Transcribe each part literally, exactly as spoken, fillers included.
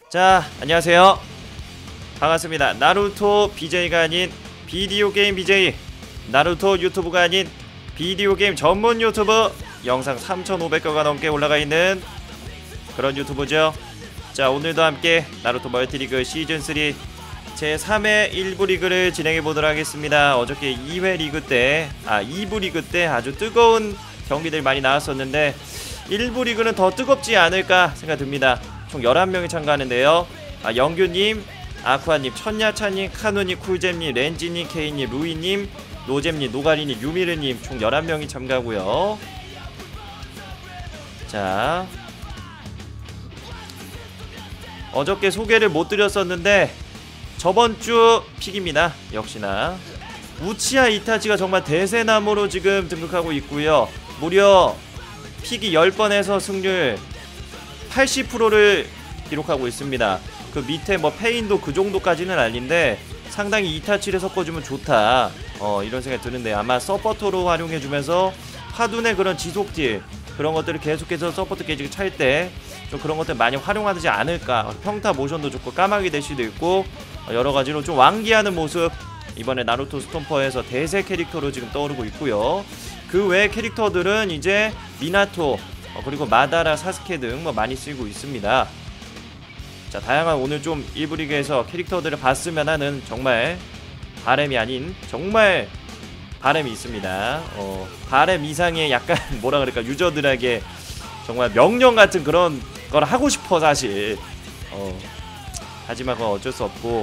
자, 안녕하세요. 반갑습니다. 나루토 비제이가 아닌 비디오 게임 비제이, 나루토 유튜브가 아닌 비디오 게임 전문 유튜브, 영상 삼천오백 개가 넘게 올라가 있는 그런 유튜브죠. 자, 오늘도 함께 나루토 멀티리그 시즌삼 제삼 회 일 부 리그를 진행해 보도록 하겠습니다. 어저께 이 회 리그 때, 아 이 부 리그 때 아주 뜨거운 경기들 많이 나왔었는데 일 부 리그는 더 뜨겁지 않을까 생각됩니다. 총 열한 명이 참가하는데요. 아, 영규님, 아쿠아님, 천야차님, 카누님, 쿨잼님, 렌지님, 케이님, 루이님, 노잼님, 노가리님, 유미르님 총 열한 명이 참가하고요. 자, 어저께 소개를 못 드렸었는데 저번주 픽입니다. 역시나 우치아 이타치가 정말 대세나무로 지금 등극하고 있고요. 무려 픽이 십 번에서 승률 팔십 퍼센트를 기록하고 있습니다. 그 밑에 뭐 페인도 그 정도까지는 아닌데 상당히 이타치를 섞어주면 좋다, 어 이런 생각이 드는데, 아마 서포터로 활용해주면서 하둔의 그런 지속딜 그런 것들을 계속해서 서포트 게이지가 찰 때 좀 그런 것들 많이 활용하지 않을까. 평타 모션도 좋고 까마귀 대시도 있고 여러가지로 좀 완기하는 모습, 이번에 나루토 스톰퍼에서 대세 캐릭터로 지금 떠오르고 있고요. 그 외 캐릭터들은 이제 미나토, 어, 그리고 마다라, 사스케 등 뭐 많이 쓰이고 있습니다. 자, 다양한 오늘 좀 일 부 리그에서 캐릭터들을 봤으면 하는 정말 바램이 아닌 정말 바램이 있습니다. 어, 바램 이상의 약간 뭐라 그럴까, 유저들에게 정말 명령 같은 그런 걸 하고 싶어 사실. 어, 하지만 그건 어쩔 수 없고.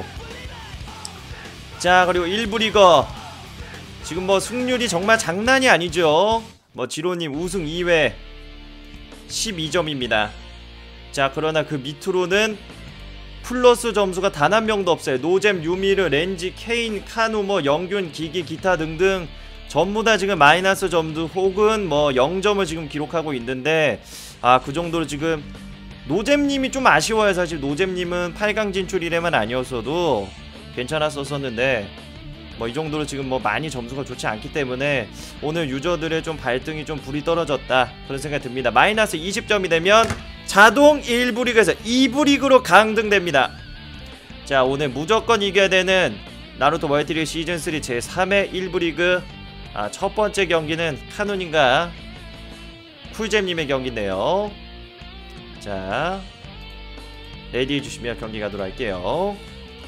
자, 그리고 일 부 리그 지금 뭐 승률이 정말 장난이 아니죠. 뭐 지로님 우승 이 회 십이 점입니다. 자, 그러나 그 밑으로는 플러스 점수가 단 한 명도 없어요. 노잼, 유미르, 렌지, 케인, 카누, 뭐 영균, 기기, 기타 등등 전부 다 지금 마이너스 점수 혹은 뭐 영 점을 지금 기록하고 있는데, 아, 그 정도로 지금 노잼님이 좀 아쉬워요. 사실 노잼님은 팔 강 진출이래만 아니었어도 괜찮았었었는데 뭐 이 정도로 지금 뭐 많이 점수가 좋지 않기 때문에 오늘 유저들의 좀 발등이 좀 불이 떨어졌다, 그런 생각이 듭니다. 마이너스 이십 점이 되면 자동 일 부 리그에서 이 부 리그로 강등됩니다. 자, 오늘 무조건 이겨야 되는 나루토 멀티리그 시즌삼 제삼 회 일 부 리그, 아, 첫 번째 경기는 카누님과 쿨잼님의 경기인데요. 자, 레디 해주시면 경기 가도록 할게요.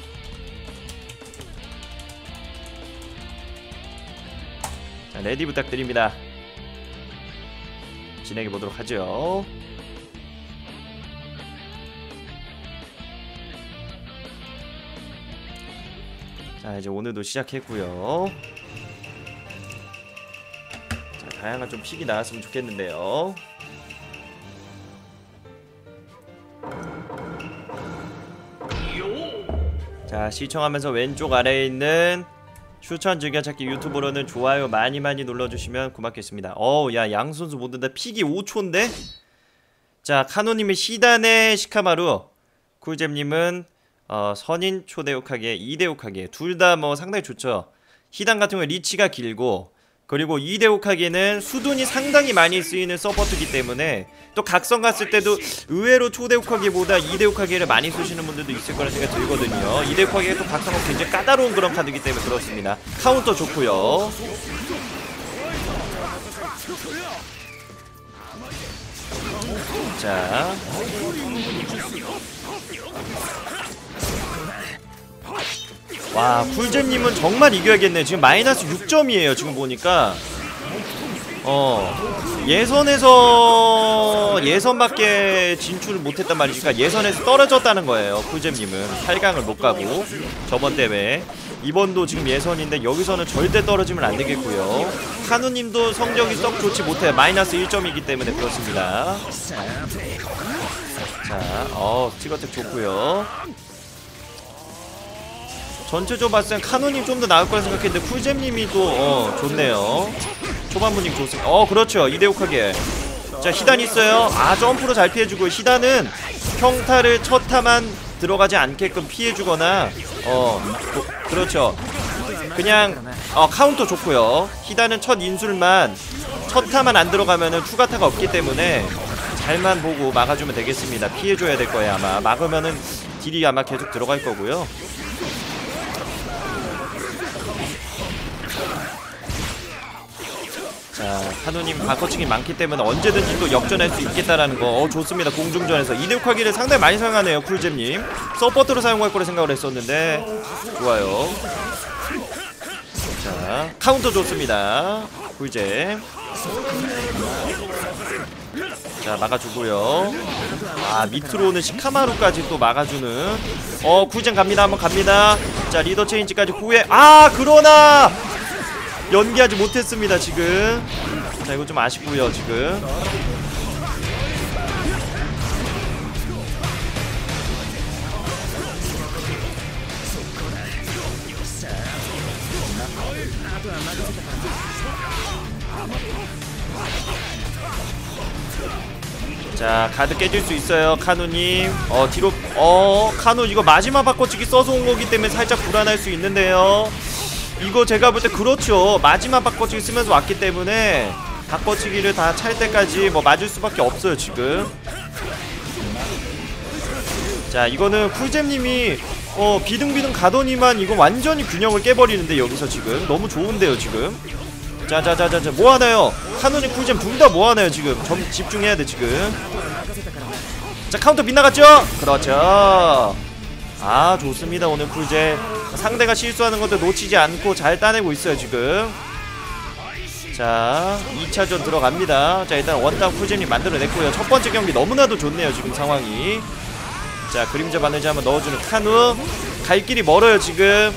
자, 레디 부탁드립니다. 진행해 보도록 하죠. 자, 이제 오늘도 시작했고요. 자, 다양한 좀 픽이 나왔으면 좋겠는데요. 자, 시청하면서 왼쪽 아래에 있는 추천 즐겨찾기 유튜브로는 좋아요 많이 많이 눌러주시면 고맙겠습니다. 어우, 야, 양선수 못된다. 픽이 오 초인데? 자, 카노님의 시단의 시카마루, 쿨잼님은 어, 선인 초대욱하게, 이대욱하게 둘 다 뭐 상당히 좋죠. 히단 같은 경우에 리치가 길고, 그리고 이대욱하게는 수둔이 상당히 많이 쓰이는 서포트이기 때문에 또 각성 갔을 때도 의외로 초대욱하게보다 이대욱하게를 많이 쓰시는 분들도 있을 거라 생각이 들거든요. 이대욱하게가 또 각성은 굉장히 까다로운 그런 카드이기 때문에 그렇습니다. 카운터 좋고요. 자, 와, 쿨잼님은 정말 이겨야겠네. 지금 마이너스 육 점이에요 지금 보니까. 어, 예선에서 예선밖에 진출을 못했단 말이지. 그러니까 예선에서 떨어졌다는 거예요. 쿨잼님은 팔 강을 못 가고, 저번 대회 이번도 지금 예선인데 여기서는 절대 떨어지면 안 되겠고요. 카누님도 성적이 썩 좋지 못해요. 마이너스 일 점이기 때문에 그렇습니다. 자, 어, 티거텍 좋고요. 전체적으로 봤을 땐 카누님 좀 더 나을 거라 생각했는데 쿨잼님이 또 어, 좋네요. 초반부님 좋습니다. 어, 그렇죠. 이대욱하게. 자, 히단 있어요. 아, 점프로 잘 피해주고, 히단은 평타를 첫 타만 들어가지 않게끔 피해주거나, 어, 도, 그렇죠. 그냥 어, 카운터 좋고요. 히단은 첫 인술만, 첫 타만 안 들어가면은 추가타가 없기 때문에 잘만 보고 막아주면 되겠습니다. 피해줘야 될 거예요 아마. 막으면은 딜이 아마 계속 들어갈 거고요. 자, 카누님 바꿔치기 많기 때문에 언제든지 또 역전할 수 있겠다라는 거. 어, 좋습니다. 공중전에서 이대육하기를 상당히 많이 사용하네요, 쿨잼님. 서포트로 사용할 거라 생각을 했었는데 좋아요. 자, 카운터 좋습니다, 쿨잼. 자, 막아주고요. 아, 밑으로 오는 시카마루까지 또 막아주는. 어, 쿨잼 갑니다. 한번 갑니다. 자, 리더 체인지까지 후에. 아, 그러나 연기하지 못했습니다 지금. 자, 이거 좀 아쉽고요 지금. 자, 가드 깨질 수 있어요 카누님. 어, 뒤로. 어, 카누 이거 마지막 바꿔치기 써서 온 거기 때문에 살짝 불안할 수 있는데요. 이거 제가 볼 때 그렇죠. 마지막 바꿔치기 쓰면서 왔기 때문에 바꿔치기를 다 찰 때까지 뭐 맞을 수밖에 없어요 지금. 자, 이거는 쿨잼님이 어 비등비등 가더니만 이거 완전히 균형을 깨버리는데 여기서 지금 너무 좋은데요 지금. 자자자자자 뭐하나요? 카누님 쿨잼 둘 다 뭐하나요 지금. 좀 집중해야 돼 지금. 자, 카운터 빗나갔죠? 그렇죠. 아, 좋습니다 오늘 쿨잼. 상대가 실수하는 것도 놓치지 않고 잘 따내고 있어요 지금. 자, 이 차전 들어갑니다. 자, 일단 원다운 쿨잼이 만들어냈고요. 첫 번째 경기 너무나도 좋네요 지금 상황이. 자, 그림자 바느지 한번 넣어주는 카누. 갈 길이 멀어요 지금.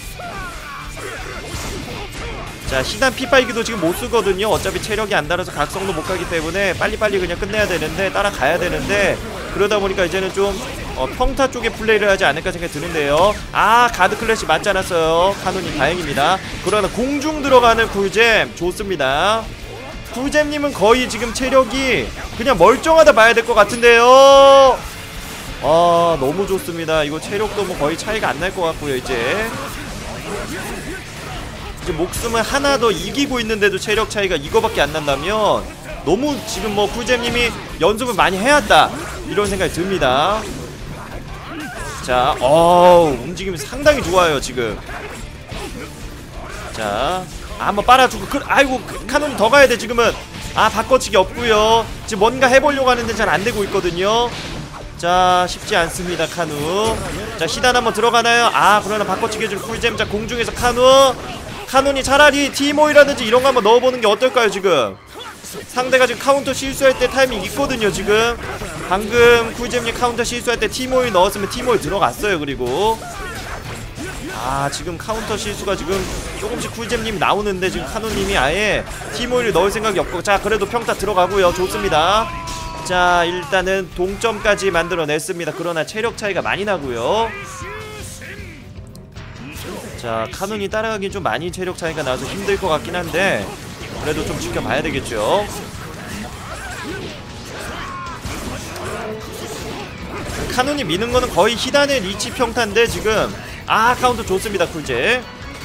자, 시단 피파이기도 지금 못쓰거든요. 어차피 체력이 안 달아서 각성도 못가기 때문에 빨리빨리 그냥 끝내야 되는데, 따라가야 되는데, 그러다보니까 이제는 좀 어, 평타 쪽에 플레이를 하지 않을까 생각이 드는데요. 아, 가드 클래시 맞지 않았어요 카누님. 다행입니다. 그러나 공중 들어가는 쿨잼 좋습니다. 쿨잼님은 거의 지금 체력이 그냥 멀쩡하다 봐야 될 것 같은데요. 아, 너무 좋습니다. 이거 체력도 뭐 거의 차이가 안 날 것 같고요. 이제 이제 목숨을 하나 더 이기고 있는데도 체력 차이가 이거밖에 안 난다면 너무 지금 뭐 쿨잼님이 연습을 많이 해왔다 이런 생각이 듭니다. 자, 어우, 움직임이 상당히 좋아요 지금. 자, 아, 한번 빨아주고. 그, 아이고, 카논이 더 가야돼 지금은. 아, 바꿔치기 없고요. 지금 뭔가 해보려고 하는데 잘 안되고 있거든요. 자, 쉽지 않습니다 카누. 자, 시단 한번 들어가나요? 아, 그러나 바꿔치기 해주는 쿨잼. 자, 공중에서 카누. 카논이 차라리 티모이라든지 이런거 한번 넣어보는 게 어떨까요 지금. 상대가 지금 카운터 실수할 때 타이밍 있거든요 지금. 방금 쿨잼이 카운터 실수할 때 티모이 넣었으면 티모이 들어갔어요. 그리고 아, 지금 카운터 실수가 지금 조금씩 쿨잼님이 나오는데 지금 카누님이 아예 티모이를 넣을 생각이 없고. 자, 그래도 평타 들어가고요. 좋습니다. 자, 일단은 동점까지 만들어냈습니다. 그러나 체력 차이가 많이 나고요. 자, 카눈이 따라가긴 좀 많이 체력 차이가 나서 힘들 것 같긴 한데 그래도 좀 지켜봐야 되겠죠. 카눈이 미는 거는 거의 히단의 리치 평타인데 지금. 아, 카운터 좋습니다 쿨잼.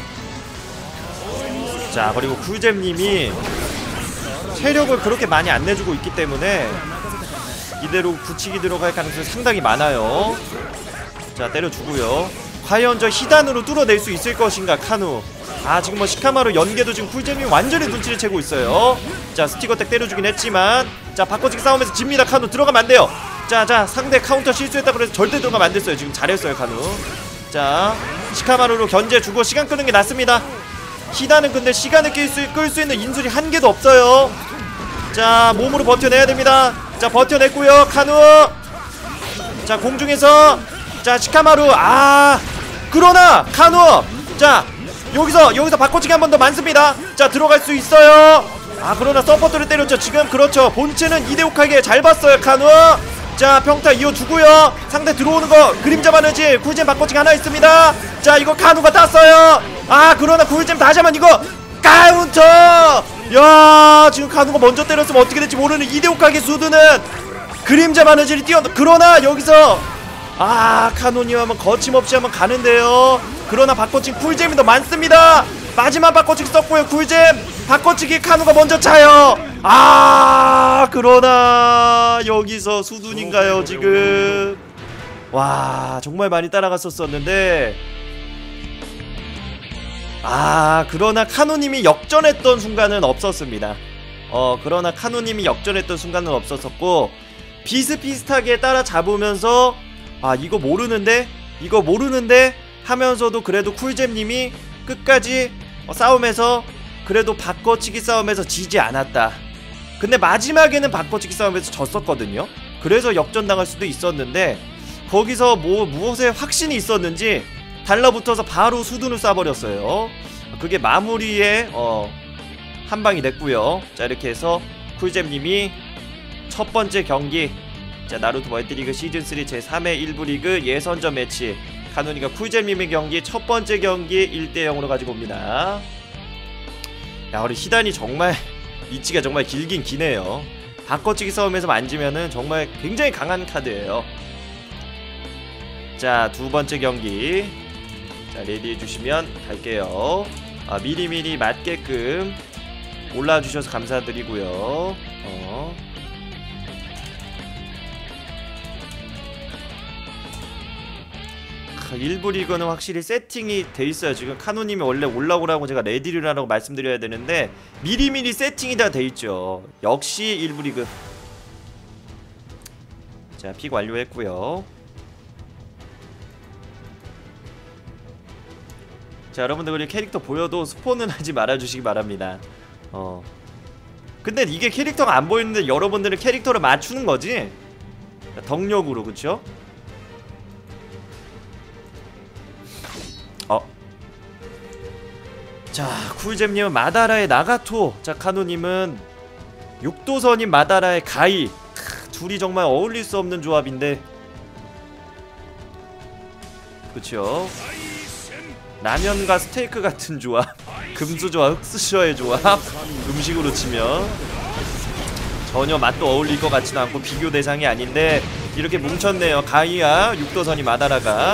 자, 그리고 쿨잼님이 체력을 그렇게 많이 안 내주고 있기 때문에 이대로 굳히기 들어갈 가능성이 상당히 많아요. 자, 때려주고요. 과연 저 히단으로 뚫어낼 수 있을 것인가 카누. 아, 지금 뭐 시카마루 연계도 지금 쿨잼이 완전히 눈치를 채고 있어요. 자, 스티커텍 때려주긴 했지만 자, 바꿔치기 싸움에서 집니다 카누. 들어가면 안 돼요. 자, 자, 상대 카운터 실수했다 그래서 절대 들어가면 안 됐어요. 지금 잘했어요 카누. 자, 시카마루로 견제주고 시간 끄는 게 낫습니다. 히단은 근데 시간을 끌 수, 끌 수 있는 인술이 한 개도 없어요. 자, 몸으로 버텨내야 됩니다. 자, 버텨냈고요 카누. 자, 공중에서 자, 시카마루. 아, 그러나 카누. 자, 여기서 여기서 바꿔치기 한 번 더 많습니다. 자, 들어갈 수 있어요. 아, 그러나 서포트를 때렸죠 지금. 그렇죠. 본체는 이대욱하게 잘 봤어요 카누. 자, 평타 이어주고요. 상대 들어오는 거 그림자 바느지 쿨잼 바꿔치기 하나 있습니다. 자, 이거 카누가 땄어요. 아, 그러나 쿨잼 다시 한번 이거 카운터. 야, 지금 카누가 먼저 때렸으면 어떻게 될지 모르는 이대욱하게 수드는 그림자 바느지를 뛰어. 그러나 여기서 아, 카노님 한번 거침없이 한번 가는데요. 그러나 바꿔치기 쿨잼이 더 많습니다. 마지막 바꿔치기 썼고요 쿨잼. 바꿔치기 카누가 먼저 차요. 아, 그러나 여기서 수둔인가요 지금. 와 정말 많이 따라갔었었는데 아 그러나 카누님이 역전했던 순간은 없었습니다. 어 그러나 카누님이 역전했던 순간은 없었었고 비슷비슷하게 따라잡으면서 아 이거 모르는데 이거 모르는데 하면서도 그래도 쿨잼님이 끝까지 어, 싸움에서 그래도 바꿔치기 싸움에서 지지 않았다. 근데 마지막에는 바꿔치기 싸움에서 졌었거든요. 그래서 역전당할 수도 있었는데 거기서 뭐 무엇에 확신이 있었는지 달라붙어서 바로 수둔을 쏴버렸어요. 그게 마무리에 어, 한 방이 됐고요. 자 이렇게 해서 쿨잼님이 첫 번째 경기 자 나루토 멀티리그 시즌삼 제삼 회 일 부 리그 예선전 매치 카누니가 쿨잼님의 경기 첫 번째 경기 일 대 영으로 가지고 옵니다. 야 우리 히단이 정말 위치가 정말 길긴 기네요. 바꿔치기 싸움에서 만지면은 정말 굉장히 강한 카드예요. 자 두번째 경기 자 레디 해주시면 갈게요. 아, 미리미리 맞게끔 올라와주셔서 감사드리고요. 어. 일 부 리그는 확실히 세팅이 돼있어요. 지금 카누님이 원래 올라오라고 제가 레디류라고 말씀드려야 되는데 미리미리 세팅이 다 돼있죠. 역시 일 부 리그. 자 픽 완료했고요. 자 여러분들 그리고 캐릭터 보여도 스폰은 하지 말아주시기 바랍니다. 어 근데 이게 캐릭터가 안 보이는데 여러분들은 캐릭터를 맞추는 거지? 덕력으로 그쵸? 어. 자 쿨잼님은 마다라의 나가토 자 카누님은 육도선인 마다라의 가이 크, 둘이 정말 어울릴 수 없는 조합인데 그쵸? 라면과 스테이크 같은 조합 금수저와 흑수저의 조합 음식으로 치면 전혀 맛도 어울릴 것 같지도 않고 비교 대상이 아닌데 이렇게 뭉쳤네요. 가이와 육도선이 마다라가.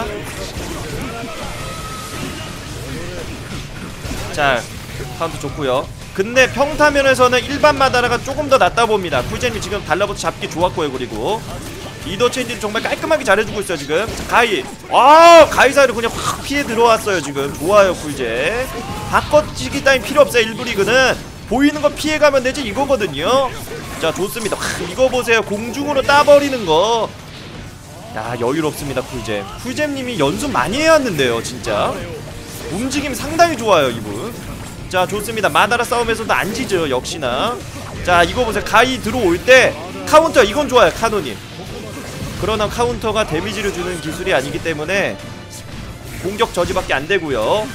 자 카운트 좋고요. 근데 평타면에서는 일반 마다라가 조금 더 낫다 봅니다. 쿨잼이 지금 달라붙어 잡기 좋았고요. 그리고 리더 체인지를 정말 깔끔하게 잘해주고 있어요. 지금 자, 가이 아 가이 사이로 그냥 확 피해 들어왔어요. 지금 좋아요. 쿨잼 바꿔치기 따윈 필요 없어요. 일 부 리그는 보이는 거 피해가면 되지 이거거든요. 자 좋습니다. 하, 이거 보세요. 공중으로 따버리는 거. 야 여유롭습니다. 쿨잼 쿨잼님이 연습 많이 해왔는데요. 진짜 움직임 상당히 좋아요. 이분 자 좋습니다. 마다라 싸움에서도 안 지죠. 역시나 자 이거 보세요. 가이 들어올 때 카운터 이건 좋아요. 카노님 그러나 카운터가 데미지를 주는 기술이 아니기 때문에 공격 저지밖에 안 되고요.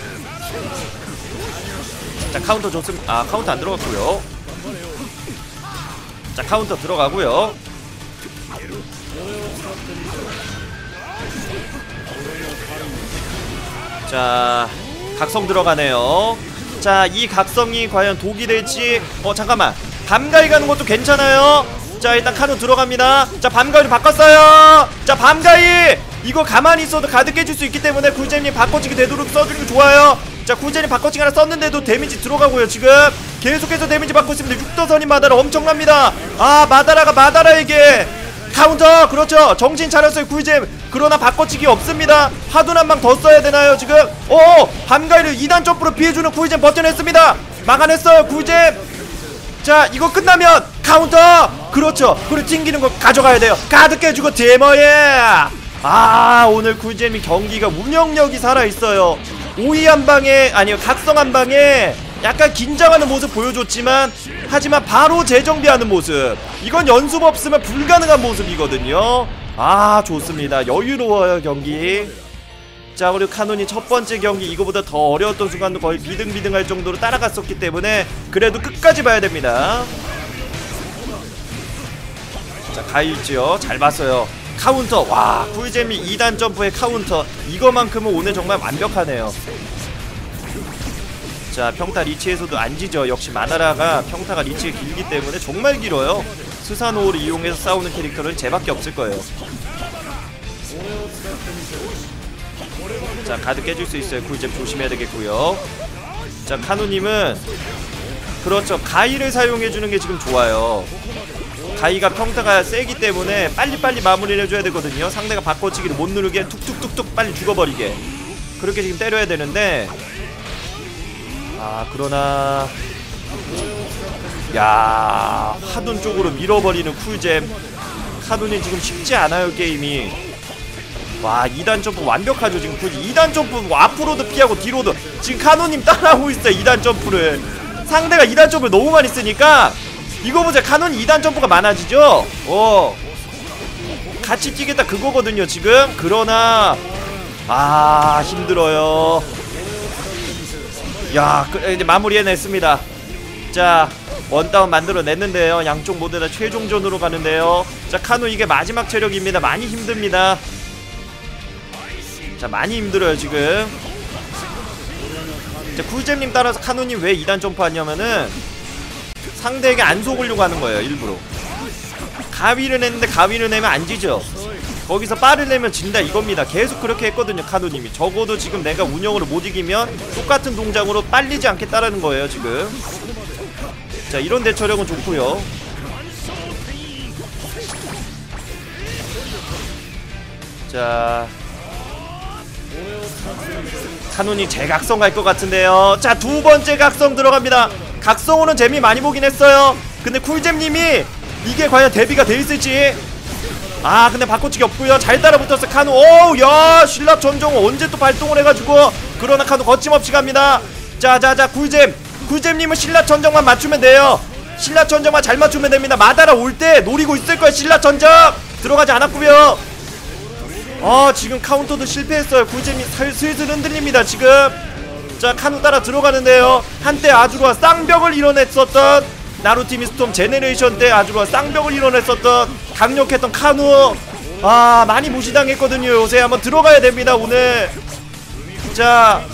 자 카운터 좋습니다. 아 카운터 안 들어갔고요. 자 카운터 들어가고요. 자 각성 들어가네요. 자 이 각성이 과연 독이 될지 어 잠깐만 밤가이 가는 것도 괜찮아요. 자 일단 카누 들어갑니다. 자 밤가이로 바꿨어요. 자 밤가이 이거 가만히 있어도 가득 깨질 수 있기 때문에 쿨잼님 바꿔치기 되도록 써주는 게 좋아요. 자 쿨잼님 바꿔치기 하나 썼는데도 데미지 들어가고요. 지금 계속해서 데미지 받고 있습니다. 육도선인 마다라 엄청납니다. 아 마다라가 마다라에게 카운터 그렇죠. 정신 차렸어요 쿨잼. 그러나 바꿔치기 없습니다. 화둔 한 방 더 써야 되나요 지금? 오 밤가이를 이 단 점프로 피해주는 쿨잼 버텨냈습니다. 막아냈어요 쿨잼. 자 이거 끝나면 카운터 그렇죠. 그리고 튕기는 거 가져가야 돼요. 가득 깨주고 데머예. 아 오늘 쿨잼이 경기가 운영력이 살아있어요. 오이 한방에 아니요 각성 한방에 약간 긴장하는 모습 보여줬지만 하지만 바로 재정비하는 모습 이건 연습 없으면 불가능한 모습이거든요. 아 좋습니다. 여유로워요 경기. 자 그리고 카논이 첫번째 경기 이거보다 더 어려웠던 순간도 거의 비등비등할 정도로 따라갔었기 때문에 그래도 끝까지 봐야 됩니다. 자 가이 있지요. 잘 봤어요. 카운터 와 쿨잼이 이 단 점프의 카운터 이거만큼은 오늘 정말 완벽하네요. 자 평타 리치에서도 안 지죠. 역시 마다라가 평타가 리치가 길기 때문에 정말 길어요. 스사노를 이용해서 싸우는 캐릭터는 쟤밖에 없을 거예요. 자 가득 깨줄 수 있어요. 쿨잼 조심해야 되겠고요. 자 카누님은 그렇죠 가이를 사용해주는 게 지금 좋아요. 가이가 평타가 세기 때문에 빨리빨리 마무리를 해줘야 되거든요. 상대가 바꿔치기를 못 누르게 툭툭툭툭 빨리 죽어버리게 그렇게 지금 때려야 되는데, 아 그러나 야 카둔 쪽으로 밀어버리는 쿨잼. 카둔이 지금 쉽지 않아요 게임이. 와 이 단 점프 완벽하죠 지금. 이 단 점프 뭐 앞으로도 피하고 뒤로도 지금 카눈님 따라하고 있어요. 이 단 점프를 상대가 이 단 점프를 너무 많이 쓰니까 이거 보자. 카눈이 이 단 점프가 많아지죠. 어 같이 뛰겠다 그거거든요 지금. 그러나 아 힘들어요. 야 그, 이제 마무리 해냈습니다. 자 원다운 만들어냈는데요. 양쪽 모두 다 최종전으로 가는데요. 자 카눈 이게 마지막 체력입니다. 많이 힘듭니다. 자 많이 힘들어요 지금. 자 쿨잼님 따라서 카눈님 왜 이 단 점프 하냐면은 상대에게 안 속으려고 하는 거예요 일부러. 가위를 냈는데 가위를 내면 안 지죠. 거기서 빠를 내면 진다 이겁니다. 계속 그렇게 했거든요 카눈님이. 적어도 지금 내가 운영으로 못 이기면 똑같은 동작으로 빨리지 않겠다라는 거예요 지금. 자 이런 대처력은 좋고요. 자 카눈이 재각성 갈 것 같은데요. 자 두번째 각성 들어갑니다. 각성으로는 재미 많이 보긴 했어요. 근데 쿨잼님이 이게 과연 대비가 돼 있을지. 아 근데 바꿔치기 없고요. 잘 따라붙었어 카눈. 오우 야 신라 전정 언제 또 발동을 해가지고. 그러나 카눈 거침없이 갑니다. 자자자 쿨잼 쿨잼님은 신라 전정만 맞추면 돼요. 신라 전정만 잘 맞추면 됩니다. 마다라 올 때 노리고 있을 거예요. 신라 전정 들어가지 않았고요. 아 지금 카운터도 실패했어요. 굴잼이 슬슬 흔들립니다 지금. 자 카눈 따라 들어가는데요. 한때 아주로와 쌍벽을 이뤄냈었던 나루티미 스톰 제네레이션 때 아주로와 쌍벽을 이뤄냈었던 강력했던 카눈. 아 많이 무시당했거든요. 요새 한번 들어가야 됩니다 오늘. 자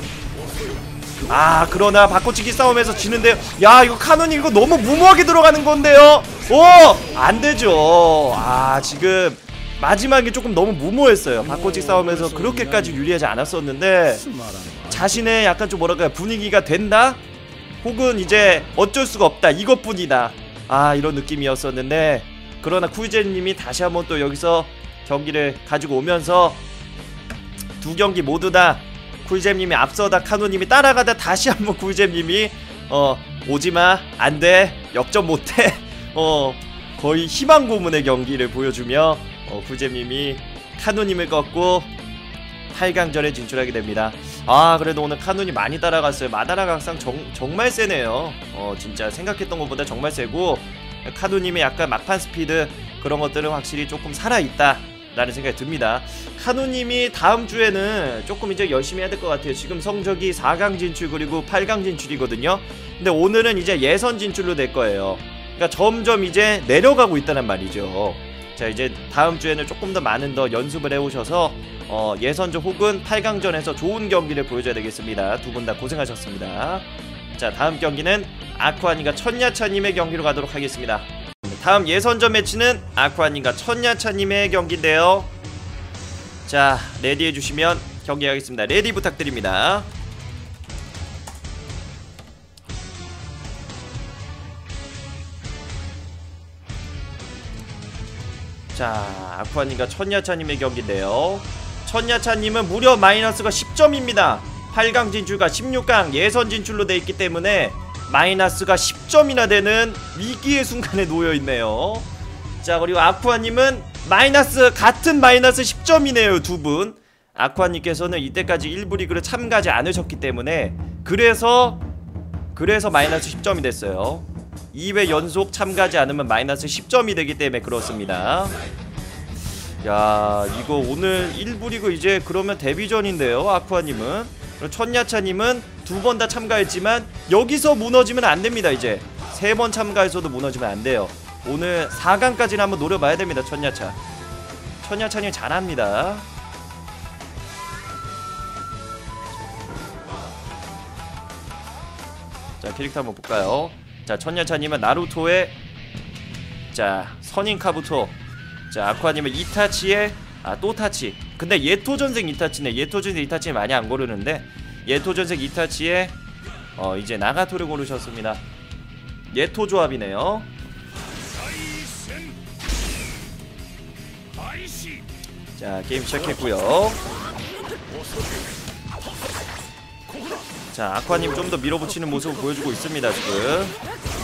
아 그러나 바꿔치기 싸움에서 지는데요. 야 이거 카눈이 이거 너무 무모하게 들어가는 건데요. 오 안되죠. 아 지금 마지막에 조금 너무 무모했어요. 바꿔치기 싸움에서 그렇게까지 유리하지 않았었는데 자신의 약간 좀 뭐랄까요 분위기가 된다? 혹은 이제 어쩔 수가 없다 이것뿐이다. 아 이런 느낌이었었는데 그러나 쿨잼님이 다시 한번 또 여기서 경기를 가지고 오면서 두 경기 모두 다 쿨잼님이 앞서다 카눈님이 따라가다 다시 한번 쿨잼님이 어 오지마 안돼 역전 못해 어 거의 희망 고문의 경기를 보여주며 어, 쿨잼님이 카눈님을 꺾고 팔 강전에 진출하게 됩니다. 아 그래도 오늘 카눈이 많이 따라갔어요. 마다라 각상 정, 정말 세네요. 어 진짜 생각했던 것보다 정말 세고 카눈님의 약간 막판 스피드 그런 것들은 확실히 조금 살아있다 라는 생각이 듭니다. 카눈님이 다음 주에는 조금 이제 열심히 해야 될 것 같아요. 지금 성적이 사 강 진출 그리고 팔 강 진출이거든요. 근데 오늘은 이제 예선 진출로 될 거예요. 그러니까 점점 이제 내려가고 있다는 말이죠. 자 이제 다음 주에는 조금 더 많은 더 연습을 해오셔서 어, 예선전 혹은 팔 강전에서 좋은 경기를 보여줘야 되겠습니다. 두 분 다 고생하셨습니다. 자 다음 경기는 아쿠아님과 천야차님의 경기로 가도록 하겠습니다. 다음 예선전 매치는 아쿠아님과 천야차님의 경기인데요. 자 레디 해주시면 경기하겠습니다. 레디 부탁드립니다. 자 아쿠아님과 천야차님의 경기인데요. 천야차님은 무려 마이너스가 십 점입니다 팔 강 진출과 십육 강 예선 진출로 돼 있기 때문에 마이너스가 십 점이나 되는 위기의 순간에 놓여있네요. 자 그리고 아쿠아님은 마이너스 같은 마이너스 십 점이네요 두분. 아쿠아님께서는 이때까지 일부 리그를 참가하지 않으셨기 때문에 그래서 그래서 마이너스 십 점이 됐어요. 이 회 연속 참가하지 않으면 마이너스 십 점이 되기 때문에 그렇습니다. 야 이거 오늘 일부 리그 이제 그러면 데뷔전인데요. 아쿠아님은. 천야차님은 두 번 다 참가했지만 여기서 무너지면 안됩니다. 이제 세 번 참가해서도 무너지면 안돼요. 오늘 사 강까지는 한번 노려봐야 됩니다. 천야차 천야차님 잘합니다. 자 캐릭터 한번 볼까요. 자 천야차님은 나루토의 자 선인 카부토. 자 아쿠아님은 이타치의 아 또타치. 근데 예토전생 이타치네. 예토전생 이타치는 많이 안 고르는데 예토전생 이타치의 어 이제 나가토를 고르셨습니다. 예토 조합이네요. 자, 게임 시작했고요. 자, 아쿠아님 좀 더 밀어붙이는 모습을 보여주고 있습니다 지금.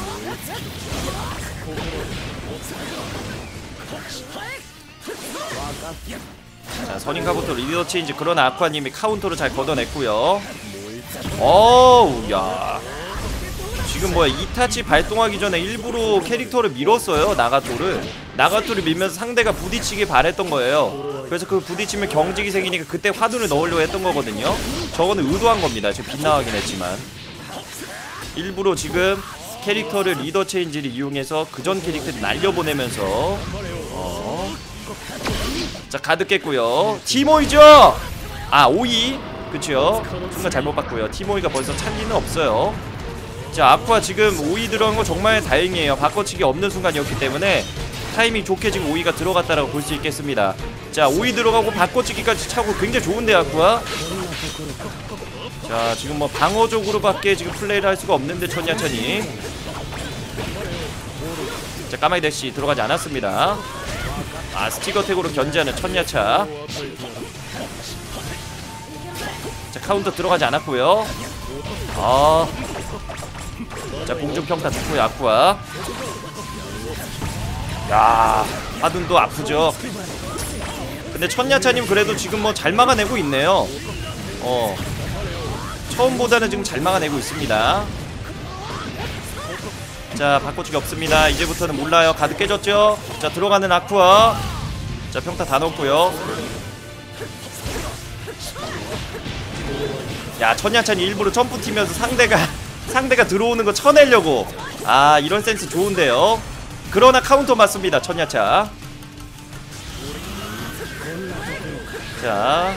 자, 선인가부터 리더 체인지. 그러나 아쿠아님이 카운터를 잘 걷어냈고요. 어우, 야, 지금 뭐야, 이타치 발동하기 전에 일부러 캐릭터를 밀었어요. 나가토를 나가토를 밀면서 상대가 부딪히길 바랬던 거예요. 그래서 그 부딪히면 경직이 생기니까 그때 화둔을 넣으려고 했던 거거든요. 저거는 의도한 겁니다. 지금 빗나가긴 했지만 일부러 지금 캐릭터를 리더 체인지를 이용해서 그전 캐릭터를 날려보내면서 어. 자, 가드 깼고요. 티모이죠. 아, 오이. 그쵸, 순간 잘못 봤고요. 티모이가 벌써 찬 리는 없어요. 자, 아쿠아 지금 오이 들어간 거 정말 다행이에요. 바꿔치기 없는 순간이었기 때문에 타이밍 좋게 지금 오이가 들어갔다라고 볼 수 있겠습니다. 자, 오이 들어가고 바꿔치기까지 차고 굉장히 좋은데 아쿠아. 자, 지금 뭐 방어적으로밖에 지금 플레이를 할 수가 없는데 천야찬이. 자, 까마귀 대시 들어가지 않았습니다. 아, 스티거 택으로 견제하는 천야차. 자, 카운터 들어가지 않았고요. 아, 자, 공중평타 좋고요. 아쿠아. 야, 하둔도 아프죠. 근데 천야차님 그래도 지금 뭐 잘 막아내고 있네요. 어, 처음보다는 지금 잘 막아내고 있습니다. 자, 바꿔치기 없습니다. 이제부터는 몰라요. 가드 깨졌죠. 자, 들어가는 아쿠아. 자, 평타 다 넣었고요. 야, 천야찬이 일부러 점프 튀면서 상대가 상대가 들어오는 거 쳐내려고. 아, 이런 센스 좋은데요. 그러나 카운터 맞습니다. 천야차. 자,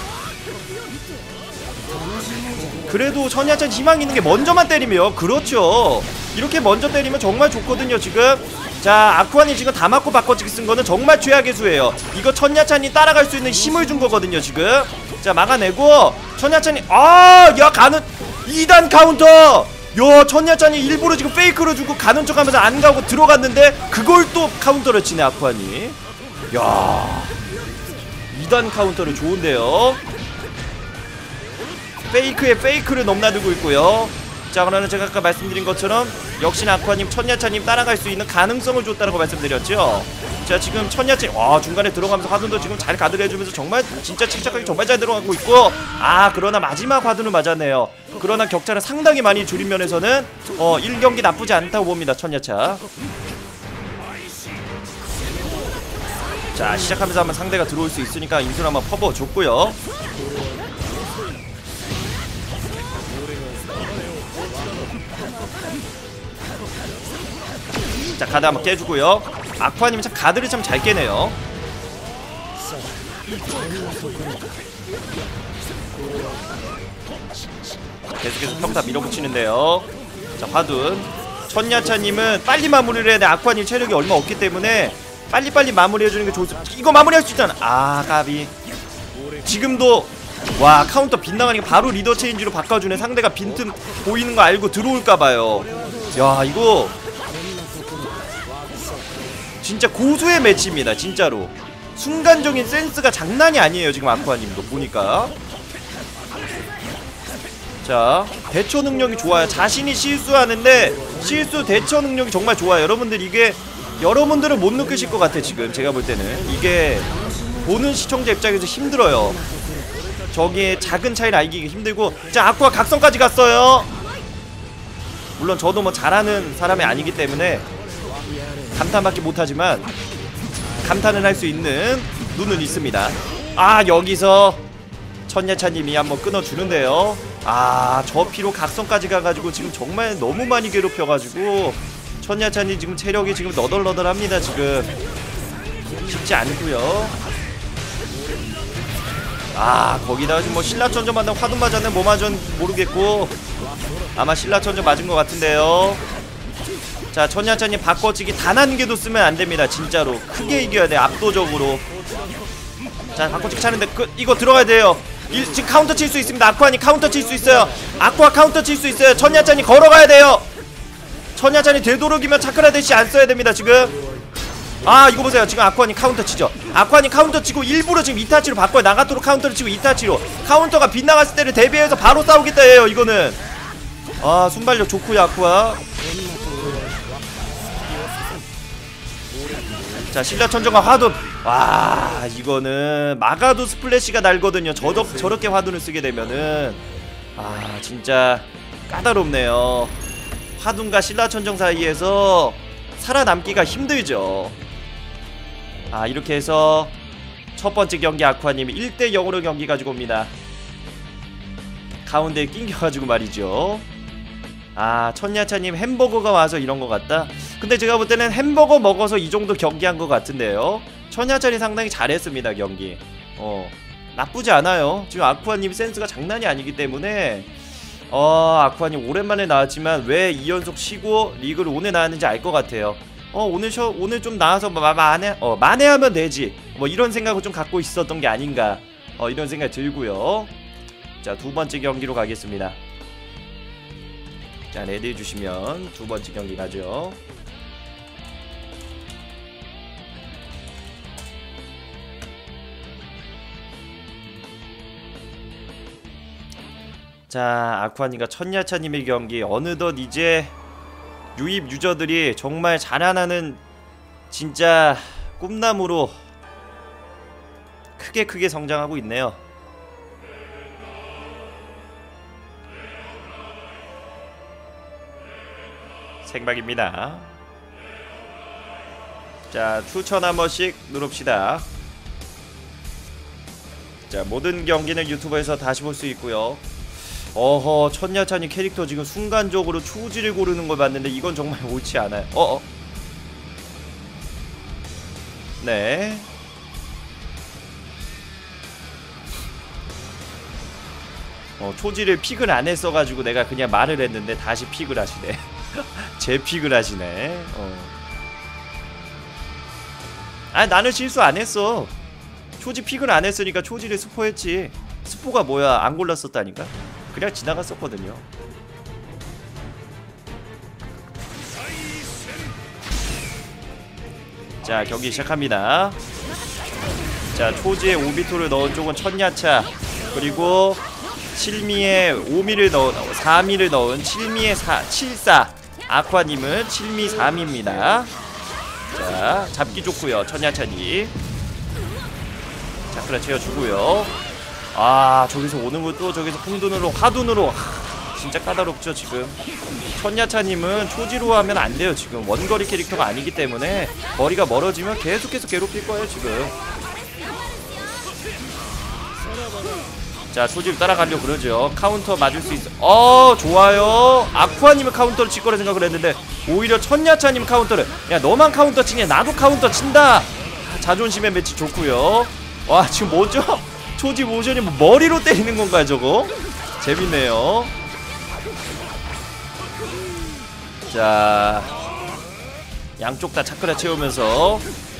그래도 천야찬 희망 있는 게 먼저만 때리면, 그렇죠, 이렇게 먼저 때리면 정말 좋거든요 지금. 자, 아쿠아님 지금 다 맞고 바꿔치기 쓴 거는 정말 최악의 수예요. 이거 천야찬이 따라갈 수 있는 힘을 준 거거든요 지금. 자, 막아내고 천야찬이, 아, 야, 가는 이 단 카운터. 야, 천야찬이 일부러 지금 페이크를 주고 가는 척하면서 안 가고 들어갔는데 그걸 또 카운터를 치네 아쿠아니. 야, 이 단 카운터를 좋은데요. 페이크에 페이크를 넘나들고 있고요. 자, 그러면 제가 아까 말씀드린 것처럼 역시나 아쿠아님 천야차님 따라갈 수 있는 가능성을 줬다는 거 말씀드렸죠. 자, 지금 천야차, 와, 중간에 들어가면서 화둔도 지금 잘 가드를 해주면서 정말 진짜 침착하게 정말 잘 들어가고 있고. 아, 그러나 마지막 화둔을 맞았네요. 그러나 격차는 상당히 많이 줄인 면에서는 어, 일 경기 나쁘지 않다고 봅니다 천야차. 자, 시작하면서 한번 상대가 들어올 수 있으니까 인술 한번 퍼부어줬고요. 자, 가드 한번 깨주고요. 아쿠아님이 참 가드를 참 잘 깨네요. 계속해서 평타 밀어붙이는데요. 자, 화둔. 천야차님은 빨리 마무리를 해야 돼. 아쿠아님 체력이 얼마 없기 때문에 빨리빨리 마무리해주는 게 좋습니다. 이거 마무리할 수 있잖아. 아, 까비. 지금도, 와, 카운터 빗나가니까 바로 리더 체인지로 바꿔주네. 상대가 빈틈 보이는 거 알고 들어올까봐요. 야, 이거 진짜 고수의 매치입니다 진짜로. 순간적인 센스가 장난이 아니에요 지금 아쿠아님도 보니까. 자, 대처 능력이 좋아요. 자신이 실수하는데 실수 대처 능력이 정말 좋아요. 여러분들 이게 여러분들은 못 느끼실 것 같아 지금. 제가 볼 때는 이게 보는 시청자 입장에서 힘들어요. 저기에 작은 차이를 알기가 힘들고. 자, 아쿠아 각성까지 갔어요. 물론 저도 뭐 잘하는 사람이 아니기 때문에 감탄밖에 못하지만 감탄을 할 수 있는 눈은 있습니다. 아, 여기서 천야차님이 한번 끊어주는데요. 아, 저 피로 각성까지 가가지고 지금 정말 너무 많이 괴롭혀가지고 천야차님 지금 체력이 지금 너덜너덜합니다 지금. 쉽지 않고요. 아, 거기다가 지금 뭐 신라천전 만나 화둔 맞았네 뭐 맞았는 모르겠고 아마 신라천전 맞은 것 같은데요. 자, 천야차님 바꿔치기 단 한 개도 쓰면 안됩니다 진짜로. 크게 이겨야 돼 압도적으로. 자, 바꿔치기 차는데 그 이거 들어가야 돼요. 이, 지금 카운터 칠 수 있습니다. 아쿠아니 카운터 칠 수 있어요. 아쿠아 카운터 칠 수 있어요. 천야차님 걸어가야 돼요. 천야차님 되도록이면 차크라 대시 안 써야 됩니다 지금. 아 이거 보세요. 지금 아쿠아님 카운터 치죠. 아쿠아님 카운터 치고 일부러 지금 이타치로 바꿔요. 나가토로 카운터를 치고 이타치로 카운터가 빗나갔을 때를 대비해서 바로 싸우겠다 해요 이거는. 아 순발력 좋고요 아쿠아. 자 신라천정과 화둔. 와 이거는 막아도 스플래시가 날거든요. 저저, 저렇게 화둔을 쓰게 되면은 아 진짜 까다롭네요. 화둔과 신라천정 사이에서 살아남기가 힘들죠. 아 이렇게 해서 첫번째 경기 아쿠아님이 일 대 영으로 경기 가지고 옵니다. 가운데에 낑겨가지고 말이죠. 아 천야차님 햄버거가 와서 이런것 같다. 근데 제가 볼 때는 햄버거 먹어서 이 정도 경기한 것 같은데요. 천야차님 상당히 잘했습니다 경기. 어 나쁘지 않아요. 지금 아쿠아님 센스가 장난이 아니기 때문에 어 아쿠아님 오랜만에 나왔지만 왜 이 연속 쉬고 리그를 오늘 나왔는지 알 것 같아요. 어 오늘 쉬어, 오늘 좀 나와서 마, 만회 어 만회하면 되지 뭐 이런 생각을 좀 갖고 있었던 게 아닌가 어 이런 생각이 들고요. 자 두번째 경기로 가겠습니다. 자 레드 해주시면 두번째 경기 가죠. 자 아쿠아님과 천야차님의 경기. 어느덧 이제 유입 유저들이 정말 자라나는 진짜 꿈나무로 크게 크게 성장하고 있네요. 생방입니다. 자 추천 한 번씩 누릅시다. 자 모든 경기는 유튜브에서 다시 볼 수 있고요. 어허 천야차님 캐릭터 지금 순간적으로 초지를 고르는 걸 봤는데 이건 정말 옳지 않아요. 어어 네 어, 초지를 픽을 안 했어가지고 내가 그냥 말을 했는데 다시 픽을 하시네. 제 픽을 하시네. 어. 아 나는 실수 안 했어. 초지 픽을 안 했으니까 초지를 스포했지. 스포가 뭐야 안 골랐었다니까. 그냥 지나갔었거든요. 자 경기 시작합니다. 자 초지에 오비토를 넣은 쪽은 천야차, 그리고 칠미에 오미를 넣은 사미를 넣은 칠미에 사, 칠사 아쿠아님은 칠미 삼입니다. 자 잡기 좋고요 천야차님. 자크라 채워주고요. 아 저기서 오는 것도 저기서 풍둔으로 화둔으로 하, 진짜 까다롭죠 지금. 천야차님은 초지로 하면 안 돼요 지금. 원거리 캐릭터가 아니기 때문에 거리가 멀어지면 계속해서 괴롭힐 거예요 지금. 자 초지로 따라가려고 그러죠. 카운터 맞을 수 있어. 어 좋아요. 아쿠아님은 카운터를 칠 거라 생각을 했는데 오히려 천야차님 카운터를, 야 너만 카운터 치냐 나도 카운터 친다. 아, 자존심의 매치 좋고요. 와 지금 뭐죠? 초지 모션이 뭐 머리로 때리는 건가요 저거? 재밌네요. 자 양쪽 다 차크라 채우면서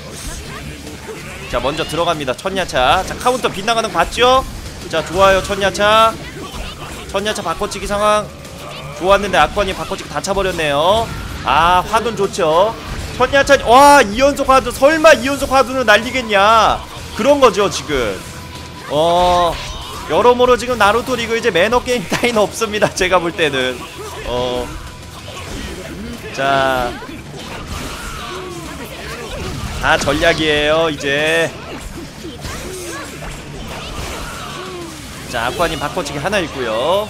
자 먼저 들어갑니다 천야차. 자 카운터 빗나가는 거 봤죠? 자 좋아요 천야차. 천야차 바꿔치기 상황 좋았는데 아쿠아님 바꿔치기 다 차버렸네요. 아 화둔 좋죠. 천야차 와 이연속 화둔. 설마 이연속 화둔을 날리겠냐 그런거죠 지금. 어 여러모로 지금 나루토 리그 이제 매너게임 따윈 없습니다 제가 볼 때는. 어 자 다 전략이에요 이제. 자 아쿠아님 바꿔치기 하나 있고요.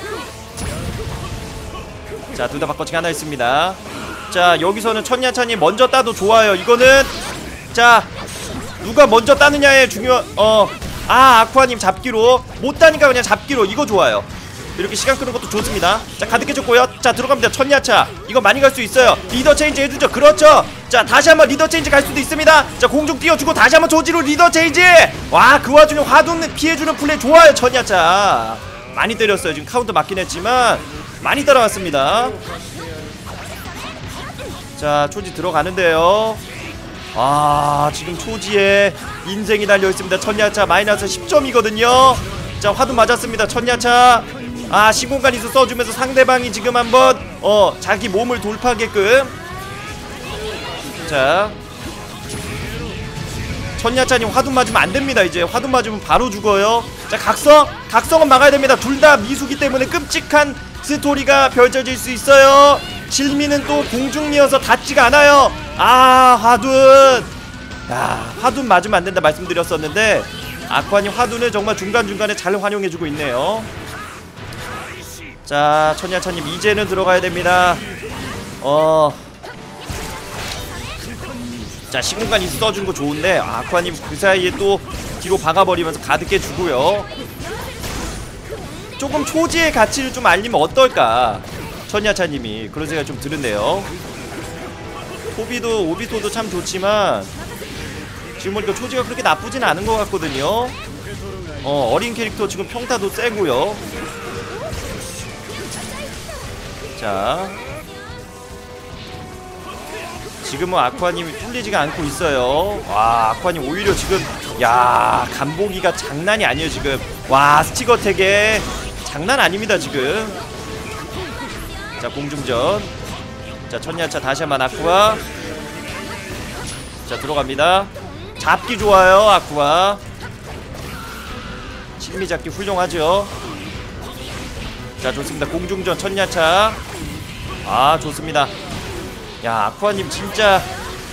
자 둘 다 바꿔치기 하나 있습니다. 자 여기서는 천야차님 먼저 따도 좋아요 이거는. 자 누가 먼저 따느냐에 중요한 어 아 아쿠아님 잡기로 못 따니까 그냥 잡기로. 이거 좋아요. 이렇게 시간 끄는 것도 좋습니다. 자 가득해줬고요. 자 들어갑니다 천야차. 이거 많이 갈 수 있어요. 리더 체인지 해주죠. 그렇죠. 자 다시 한번 리더 체인지 갈 수도 있습니다. 자 공중 띄워주고 다시 한번 조지로 리더 체인지. 와 그 와중에 화둔 피해주는 플레이 좋아요 천야차. 많이 때렸어요 지금. 카운터 맞긴 했지만 많이 따라왔습니다. 자 초지 들어가는데요. 아 지금 초지에 인생이 달려있습니다. 천야차 마이너스 십 점이거든요 자 화둔 맞았습니다 천야차. 아 시공간 이수 써주면서 상대방이 지금 한번 어 자기 몸을 돌파하게끔. 자 천야차님 화둔 맞으면 안됩니다. 이제 화둔 맞으면 바로 죽어요. 자 각성! 각성은 막아야 됩니다. 둘 다 미수기 때문에 끔찍한 스토리가 펼쳐질 수 있어요. 실미는 또 공중미여서 닿지가 않아요. 아 화둔! 야 화둔 맞으면 안된다 말씀드렸었는데 아쿠아님 화둔을 정말 중간중간에 잘 활용해주고 있네요. 자 천야차님 이제는 들어가야 됩니다. 어... 자 시공간 있어준 거 좋은데 아쿠아님 그 사이에 또 뒤로 박아버리면서 가득 깨주고요. 조금 초지의 가치를 좀 알리면 어떨까 천야차님이 그런 생각이 좀 드는데요. 호비도 오비토도 참 좋지만 지금 보니까 초지가 그렇게 나쁘진 않은 것 같거든요. 어 어린 캐릭터 지금 평타도 세고요. 자 지금은 아쿠아님이 뚫리지가 않고 있어요. 와 아쿠아님 오히려 지금 야 간보기가 장난이 아니에요 지금. 와 스티거 태게 장난 아닙니다 지금. 자 공중전. 자 천야차 다시 한번 아쿠아. 자 들어갑니다. 잡기 좋아요 아쿠아. 친미 잡기 훌륭하죠. 자 좋습니다. 공중전 천야차. 아 좋습니다. 야 아쿠아님 진짜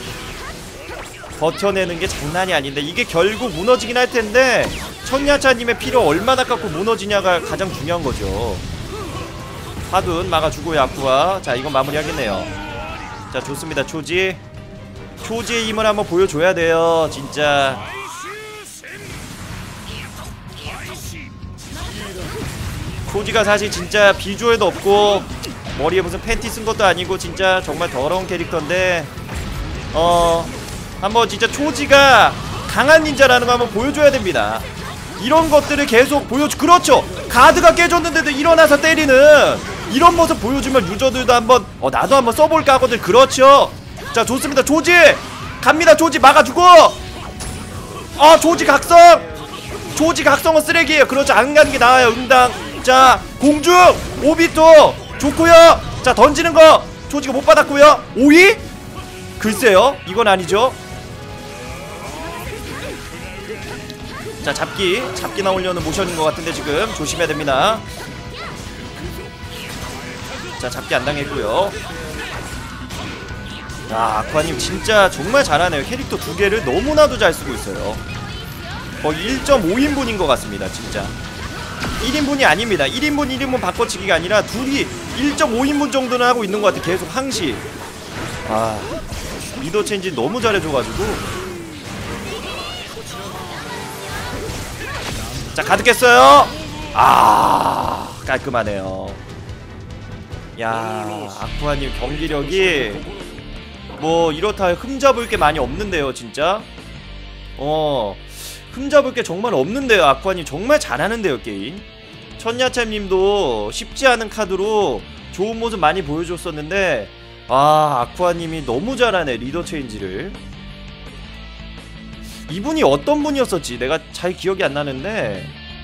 버텨내는 게 장난이 아닌데 이게 결국 무너지긴 할 텐데 천야차님의 피를 얼마나 깎고 무너지냐가 가장 중요한 거죠. 화둔 막아주고요 아쿠아. 자 이건 마무리하겠네요. 자 좋습니다. 초지 초지의 힘을 한번 보여줘야 돼요 진짜. 초지가 사실 진짜 비주얼도 없고 머리에 무슨 팬티 쓴 것도 아니고 진짜 정말 더러운 캐릭터인데 어 한번 진짜 초지가 강한 닌자라는 거 한번 보여줘야 됩니다. 이런 것들을 계속 보여주. 그렇죠 가드가 깨졌는데도 일어나서 때리는 이런 모습 보여주면 유저들도 한번 어 나도 한번 써볼까 하거든. 그렇죠. 자 좋습니다. 조지 갑니다. 조지 막아주고 아 조지 각성. 조지 각성은 쓰레기예요. 그렇죠 안 가는 게 나아요. 응당. 자 공중 오비토 좋고요. 자 던지는 거 조지가 못 받았고요. 오이? 글쎄요 이건 아니죠. 자 잡기 잡기 나오려는 모션인 것 같은데 지금 조심해야 됩니다. 자 잡기 안 당했고요. 야 아쿠아님 진짜 정말 잘하네요. 캐릭터 두 개를 너무나도 잘 쓰고 있어요. 거의 일 점 오 인분인 것 같습니다 진짜. 일 인분이 아닙니다. 일 인분 일 인분 바꿔치기가 아니라 둘이 일 점 오 인분 정도는 하고 있는 것 같아. 계속 항시. 아 리더 체인지 너무 잘해줘가지고. 자 가득했어요. 아 깔끔하네요. 야 아쿠아님 경기력이 뭐 이렇다 흠잡을 게 많이 없는데요 진짜. 어 흠잡을 게 정말 없는데요. 아쿠아님 정말 잘하는데요 게임. 천야차님도 쉽지 않은 카드로 좋은 모습 많이 보여줬었는데 아 아쿠아님이 너무 잘하네 리더 체인지를. 이분이 어떤 분이었었지 내가 잘 기억이 안 나는데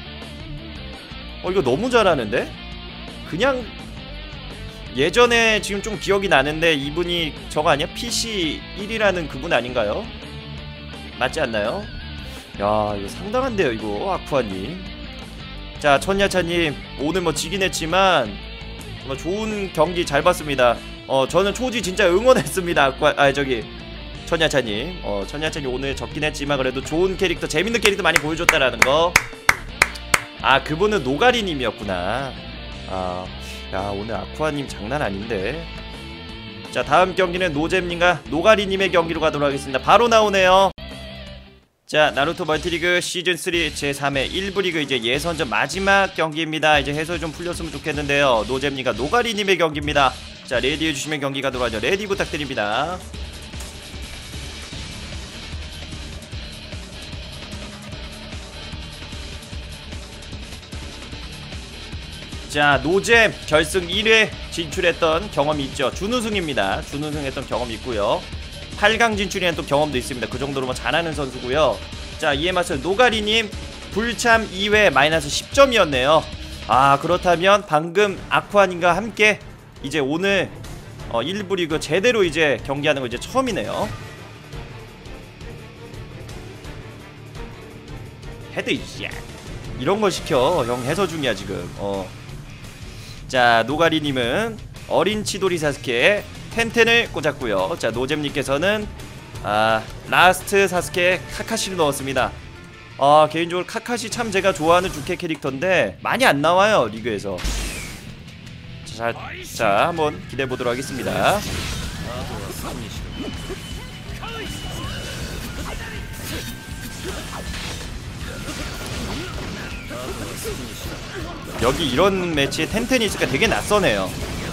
어 이거 너무 잘하는데. 그냥 예전에 지금 좀 기억이 나는데 이분이 저거 아니야? 피씨 일이라는 그분 아닌가요? 맞지 않나요? 야 이거 상당한데요 이거 아쿠아님. 자 천야차님 오늘 뭐 지긴 했지만 정말 좋은 경기 잘 봤습니다. 어 저는 초지 진짜 응원했습니다. 아쿠아 아 저기 천야차님. 어 천야차님 오늘 졌긴 했지만 그래도 좋은 캐릭터 재밌는 캐릭터 많이 보여줬다라는 거. 아 그분은 노가리님이었구나. 아 야 오늘 아쿠아님 장난 아닌데. 자 다음 경기는 노잼님과 노가리님의 경기로 가도록 하겠습니다. 바로 나오네요. 자 나루토 멀티리그 시즌삼 제삼 회 일 부 리그 이제 예선전 마지막 경기입니다. 이제 해설 좀 풀렸으면 좋겠는데요. 노잼님과 노가리님의 경기입니다. 자 레디 해주시면 경기 가도록 하죠. 레디 부탁드립니다. 자 노잼 결승 일 회 진출했던 경험이 있죠. 준우승입니다. 준우승했던 경험이 있고요. 팔 강 진출이라는 또 경험도 있습니다. 그 정도로만 잘하는 선수고요. 자 이에 맞서 노가리님 불참 이 회 마이너스 십 점이었네요 아 그렇다면 방금 아쿠아님과 함께 이제 오늘 어, 일 부 리그 제대로 이제 경기하는 거 이제 처음이네요. 헤드샷 이런 걸 시켜. 형 해서 중이야 지금. 어. 자, 노가리님은 어린 치도리 사스케 텐텐을 꽂았고요. 자, 노잼님께서는 아 라스트 사스케 카카시를 넣었습니다. 아, 개인적으로 카카시 참 제가 좋아하는 주캐 캐릭터인데 많이 안 나와요 리그에서. 자, 자 한번 기대해보도록 하겠습니다. 여기 이런 매치에 텐텐이 있으니까 되게 낯서네요.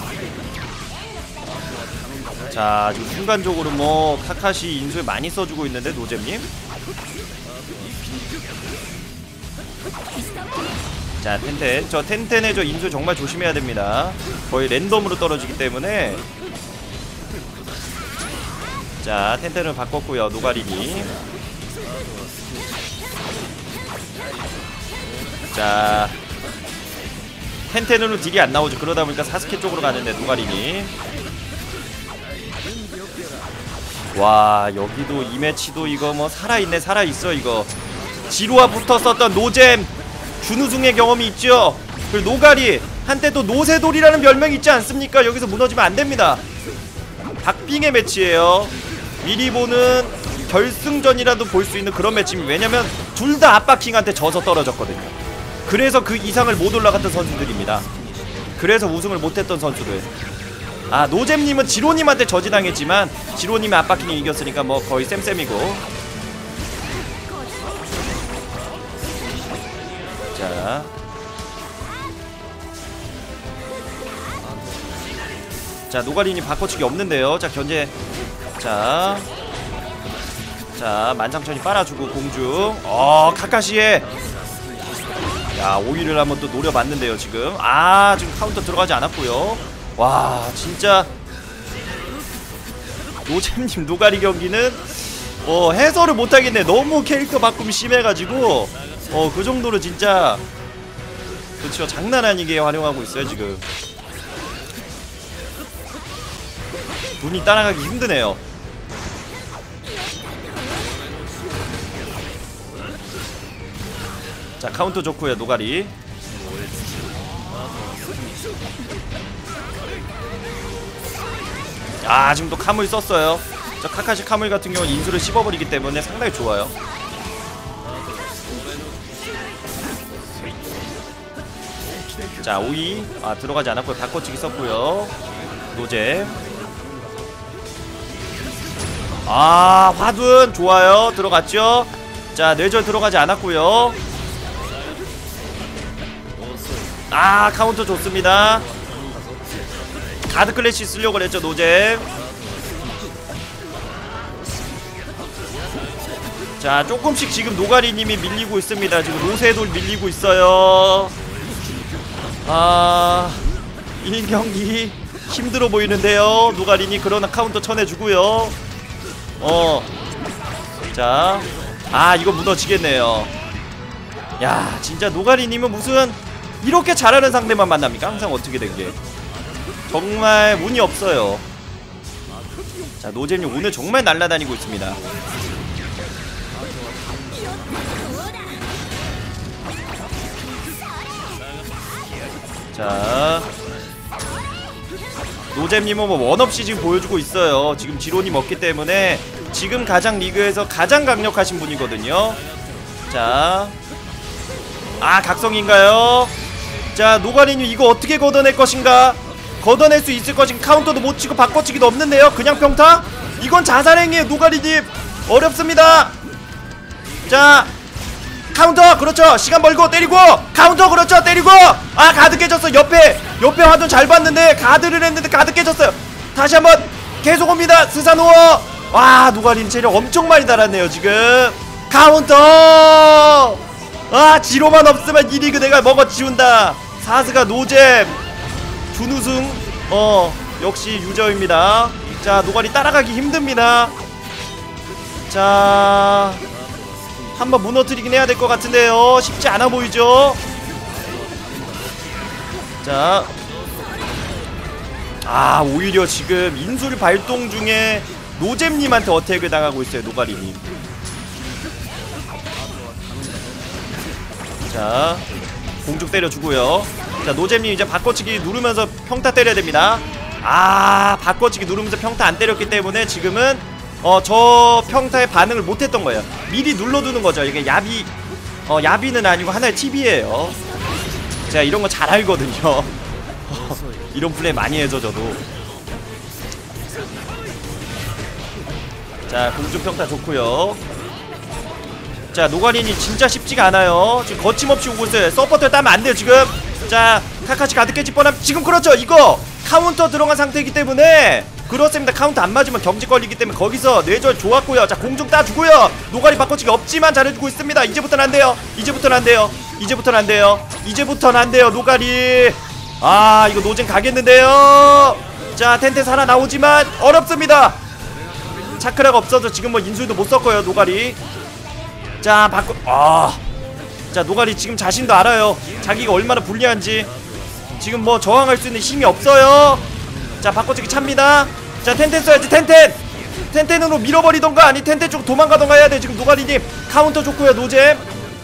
자, 지금 순간적으로 뭐 카카시 인술 많이 써주고 있는데 노잼님. 자, 텐텐 저 텐텐의 저 인술 정말 조심해야 됩니다. 거의 랜덤으로 떨어지기 때문에. 자, 텐텐을 바꿨고요 노가리니. 자, 텐텐으로 딜이 안 나오죠. 그러다 보니까 사스케 쪽으로 가는데 노가리니. 와, 여기도 이 매치도 이거 뭐 살아있네. 살아있어 이거. 지루와 붙었었던 노잼 준우승의 경험이 있죠. 그리고 노가리 한때 또 노세돌이라는 별명이 있지 않습니까? 여기서 무너지면 안됩니다. 박빙의 매치예요. 미리 보는 결승전이라도 볼 수 있는 그런 매치입니다. 왜냐면 둘 다 압박킹한테 져서 떨어졌거든요. 그래서 그 이상을 못 올라갔던 선수들입니다. 그래서 우승을 못했던 선수들. 아, 노잼님은 지로님한테 저지당했지만 지로님의 압박킹이 이겼으니까 뭐 거의 쌤쌤이고. 자, 자 노가리님 바꿔치기 없는데요. 자, 견제. 자, 자 만상천이 빨아주고 공중. 어, 카카시에 야 오일을 한번 또 노려봤는데요 지금. 아, 지금 카운터 들어가지 않았고요. 와, 진짜 노잼님 노가리 경기는 어 해설을 못하겠네. 너무 캐릭터 바꿈이 심해가지고 어 그 정도로 진짜 그쵸, 장난 아니게 활용하고 있어요 지금. 눈이 따라가기 힘드네요. 자, 카운터 좋고요 노가리. 아, 지금 또 카물 썼어요. 저 카카시 카물 같은 경우는 인수를 씹어버리기 때문에 상당히 좋아요. 자, 오이 아 들어가지 않았고요. 바꿔치기 썼고요 노잼. 아, 화둔 좋아요. 들어갔죠. 자, 뇌절 들어가지 않았고요. 아, 카운터 좋습니다. 가드 클래시 쓰려고 그랬죠 노잼. 자, 조금씩 지금 노가리님이 밀리고 있습니다. 지금 노세돌 밀리고 있어요. 아, 일 경기 힘들어 보이는데요 노가리니. 그러나 카운터 쳐내주고요. 어, 자, 아 이거 무너지겠네요. 야, 진짜 노가리님은 무슨 이렇게 잘하는 상대만 만납니까? 항상 어떻게 된게 정말 운이 없어요. 자, 노잼님 오늘 정말 날라다니고 있습니다. 자, 노잼님은 뭐 원없이 지금 보여주고 있어요. 지금 지론이 먹기 때문에 지금 가장 리그에서 가장 강력하신 분이거든요. 자, 아 각성인가요? 자, 노가리님 이거 어떻게 걷어낼 것인가? 걷어낼 수 있을 것인가? 카운터도 못 치고 바꿔치기도 없는데요. 그냥 평타? 이건 자살행위에요 노가리님. 어렵습니다. 자, 카운터 그렇죠. 시간 벌고 때리고 카운터 그렇죠. 때리고. 아, 가드 깨졌어. 옆에 옆에 화돈 잘 봤는데 가드를 했는데 가드 깨졌어요. 다시 한번 계속 옵니다. 스사노어. 와, 노가린 체력 엄청 많이 달았네요 지금. 카운터. 아, 지로만 없으면 이 리그 내가 먹어 지운다. 사스가 노잼 준우승. 어, 역시 유저입니다. 자, 노가리 따라가기 힘듭니다. 자, 한번 무너뜨리긴 해야 될 것 같은데요. 쉽지 않아 보이죠? 자, 아, 오히려 지금 인술 발동 중에 노잼님한테 어택을 당하고 있어요 노가리님. 자 공중 때려주고요. 자 노잼님 이제 바꿔치기 누르면서 평타 때려야 됩니다. 아 바꿔치기 누르면서 평타 안 때렸기 때문에 지금은 어 저 평타에 반응을 못했던 거예요. 미리 눌러두는 거죠. 이게 야비 어 야비는 아니고 하나의 팁이에요. 제가 이런 거 잘 알거든요. 이런 플레이 많이 해줘 저도. 자 공중 평타 좋고요. 자 노가린이 진짜 쉽지가 않아요. 지금 거침없이 오고 있어요. 서포터 따면 안 돼요 지금. 자 카카시 가득 깨질 뻔함. 지금 그렇죠. 이거 카운터 들어간 상태이기 때문에 그렇습니다. 카운터 안 맞으면 경직 걸리기 때문에 거기서 뇌절 좋았고요. 자 공중 따주고요. 노가리 바꿔치기 없지만 잘해주고 있습니다. 이제부터는 안 돼요. 이제부터는 안 돼요. 이제부터는 안 돼요. 이제부터는 안 돼요. 노가리. 아 이거 노잼 가겠는데요. 자 텐텐 살아나오지만 어렵습니다. 차크라가 없어서 지금 뭐 인술도 못 섞어요 노가리. 자 바꿔 아 자 노가리 지금 자신도 알아요. 자기가 얼마나 불리한지. 지금 뭐 저항할 수 있는 힘이 없어요. 자 바꿔치기 찹니다. 자 텐텐 써야지. 텐텐 텐텐으로 밀어버리던가 아니 텐텐 쪽 도망가던가 해야 돼. 지금 노가리님 카운터 좋고요. 노잼.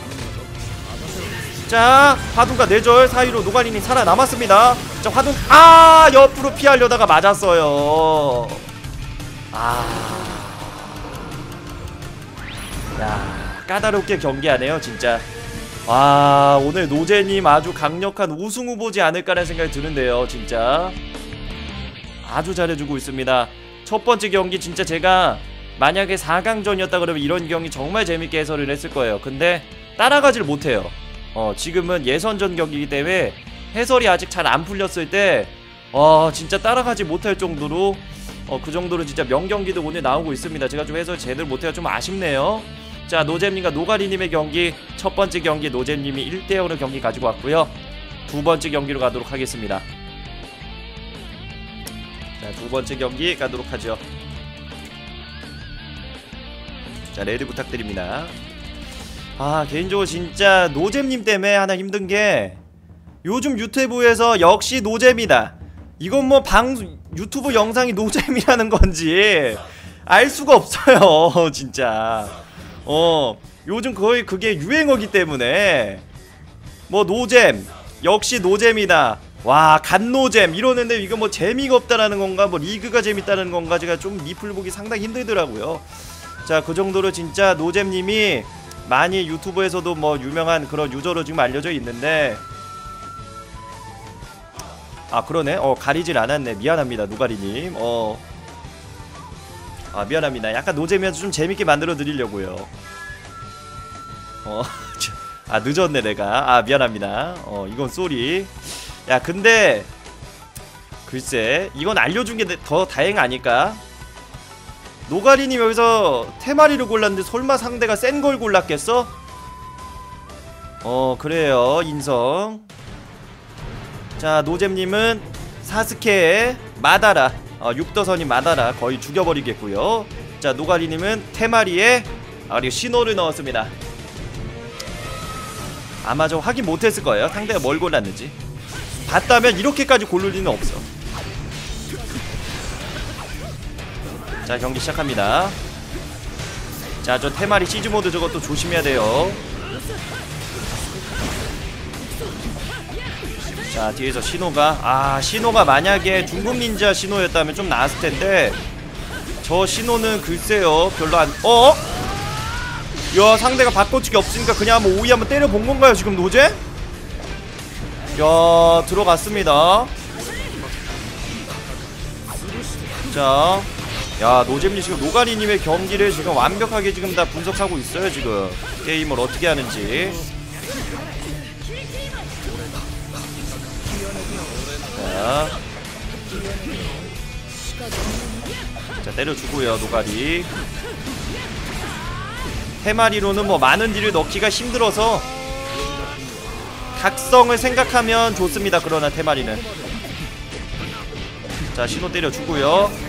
자 화둔과 뇌절 사이로 노가리님 살아남았습니다. 자 화둔 아 옆으로 피하려다가 맞았어요. 아 야 까다롭게 경기하네요 진짜. 와 오늘 노제님 아주 강력한 우승 후보지 않을까라는 생각이 드는데요 진짜. 아주 잘해주고 있습니다. 첫 번째 경기 진짜 제가 만약에 사 강전이었다 그러면 이런 경기 정말 재밌게 해설을 했을 거예요. 근데 따라가지를 못해요. 어 지금은 예선전 경기이기 때문에 해설이 아직 잘 안 풀렸을 때 어 진짜 따라가지 못할 정도로 어 그 정도로 진짜 명경기도 오늘 나오고 있습니다. 제가 좀 해설 제대로 못해서 좀 아쉽네요. 자 노잼님과 노가리님의 경기 첫 번째 경기 노잼님이 일 대 영으로 경기 가지고 왔고요. 두 번째 경기로 가도록 하겠습니다. 자 두 번째 경기 가도록 하죠. 자 레드 부탁드립니다. 아 개인적으로 진짜 노잼님 때문에 하나 힘든게 요즘 유튜브에서 역시 노잼이다. 이건 뭐 방 유튜브 영상이 노잼이라는 건지 알 수가 없어요 진짜. 어 요즘 거의 그게 유행어기 때문에 뭐 노잼 역시 노잼이다. 와 갓노잼 이러는데 이거 뭐 재미가 없다라는 건가 뭐 리그가 재밌다는 건가 제가 좀 리플 보기 상당히 힘들더라고요. 자 그 정도로 진짜 노잼님이 많이 유튜브에서도 뭐 유명한 그런 유저로 지금 알려져 있는데 아 그러네. 어 가리질 않았네. 미안합니다 노가리님. 어 아 미안합니다. 약간 노잼이어서 좀 재밌게 만들어 드리려고요. 어 아 늦었네 내가. 아 미안합니다. 어 이건 쏘리. 야 근데 글쎄 이건 알려준 게 더 다행 아닐까? 노가리님 여기서 테마리를 골랐는데 설마 상대가 센 걸 골랐겠어? 어 그래요 인성. 자 노잼님은 사스케의 마다라 어, 육더선인 마다라 거의 죽여버리겠고요. 자 노가리님은 테마리에 아 그리고 신호를 넣었습니다. 아마 저 확인 못했을 거예요. 상대가 뭘 골랐는지. 봤다면 이렇게까지 고를 리는 없어. 자 경기 시작합니다. 자 저 테마리 시즈모드 저것도 조심해야 돼요. 자 뒤에서 신호가 아 신호가 만약에 중국 닌자 신호였다면 좀 나았을텐데 저 신호는 글쎄요 별로 안 어? 야 상대가 바꿔치기 없으니까 그냥 한번 오이 한번 때려본 건가요 지금 노제? 야 들어갔습니다. 자 야 노잼님 지금 노가리님의 경기를 지금 완벽하게 지금 다 분석하고 있어요. 지금 게임을 어떻게 하는지. 자, 자 때려주고요 노가리. 테마리로는 뭐 많은 딜을 넣기가 힘들어서 각성을 생각하면 좋습니다. 그러나 테마리는 자 신호 때려주고요.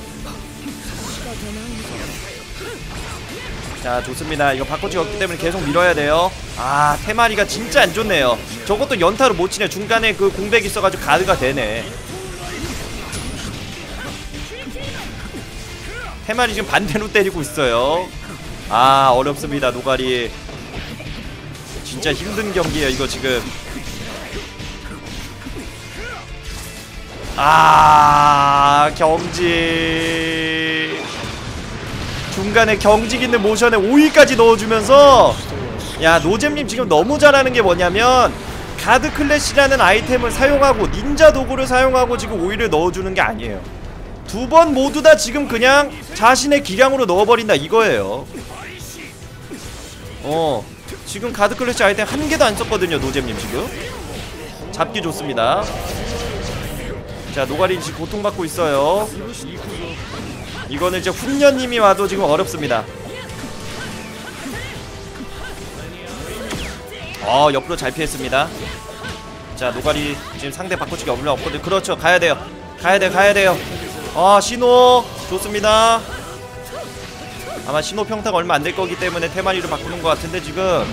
자 좋습니다. 이거 바꿔치기 없기 때문에 계속 밀어야 돼요. 아 테마리가 진짜 안 좋네요. 저것도 연타로 못 치네. 중간에 그 공백 있어가지고 가드가 되네. 테마리 지금 반대로 때리고 있어요. 아 어렵습니다 노가리. 진짜 힘든 경기예요 이거 지금. 아 경직 중간에 경직 있는 모션에 오이까지 넣어주면서, 야 노잼님 지금 너무 잘하는 게 뭐냐면 가드 클래시라는 아이템을 사용하고 닌자 도구를 사용하고 지금 오이를 넣어주는 게 아니에요. 두 번 모두 다 지금 그냥 자신의 기량으로 넣어버린다 이거예요. 어 지금 가드 클래시 아이템 한 개도 안 썼거든요 노잼님 지금. 잡기 좋습니다. 자 노가리 지금 고통받고 있어요. 이거는 이제 훈련님이 와도 지금 어렵습니다. 어 옆으로 잘 피했습니다. 자 노가리 지금 상대 바꿔치기 없는 없거든. 그렇죠 가야돼요 가야돼 가야돼요. 아 신호 좋습니다. 아마 신호 평타가 얼마 안될 거기 때문에 테마리로 바꾸는 것 같은데 지금.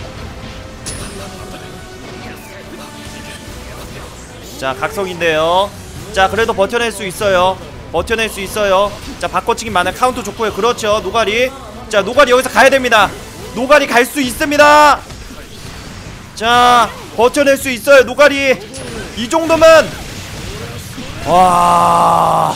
자 각성인데요. 자 그래도 버텨낼 수 있어요. 버텨낼 수 있어요. 자 바꿔치기 많아. 카운터 좋고요. 그렇죠 노가리. 자 노가리 여기서 가야됩니다. 노가리 갈 수 있습니다. 자 버텨낼 수 있어요 노가리. 이 정도면 와...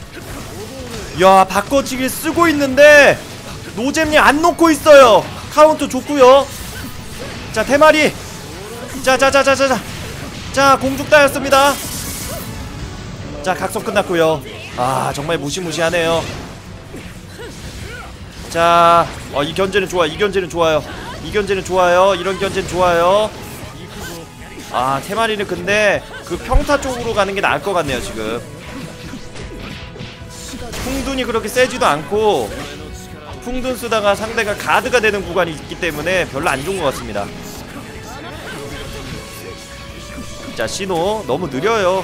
야 바꿔치기 쓰고 있는데 노잼님 안 놓고 있어요. 카운터 좋고요. 자 대마리. 자자자자자자 자 공중 따였습니다. 자 각성 끝났고요. 아 정말 무시무시하네요. 자 어, 이 견제는 좋아. 이 견제는 좋아요. 이 견제는 좋아요. 이런 견제는 좋아요. 아 테마리는 근데 그 평타 쪽으로 가는 게 나을 것 같네요 지금. 풍둔이 그렇게 세지도 않고 풍둔 쓰다가 상대가 가드가 되는 구간이 있기 때문에 별로 안 좋은 것 같습니다. 자 신호 너무 느려요.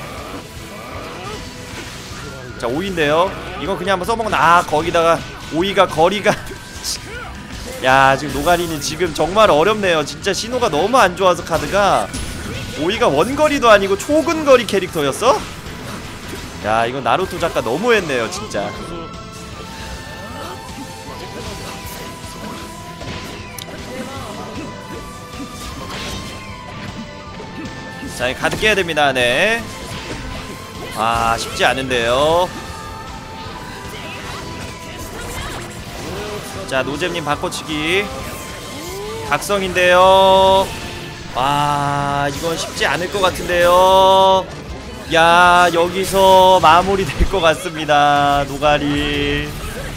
자 오이인데요. 이건 그냥 한번 써먹는. 아 거기다가 오이가 거리가 야 지금 노가리는 지금 정말 어렵네요. 진짜 신호가 너무 안 좋아서 카드가. 오이가 원거리도 아니고 초근거리 캐릭터였어? 야 이건 나루토 작가 너무했네요 진짜. 자 가드 깨야 됩니다. 네. 아 쉽지 않은데요. 자 노잼님 바꿔치기 각성인데요. 아 이건 쉽지 않을 것 같은데요. 야 여기서 마무리 될 것 같습니다. 노가리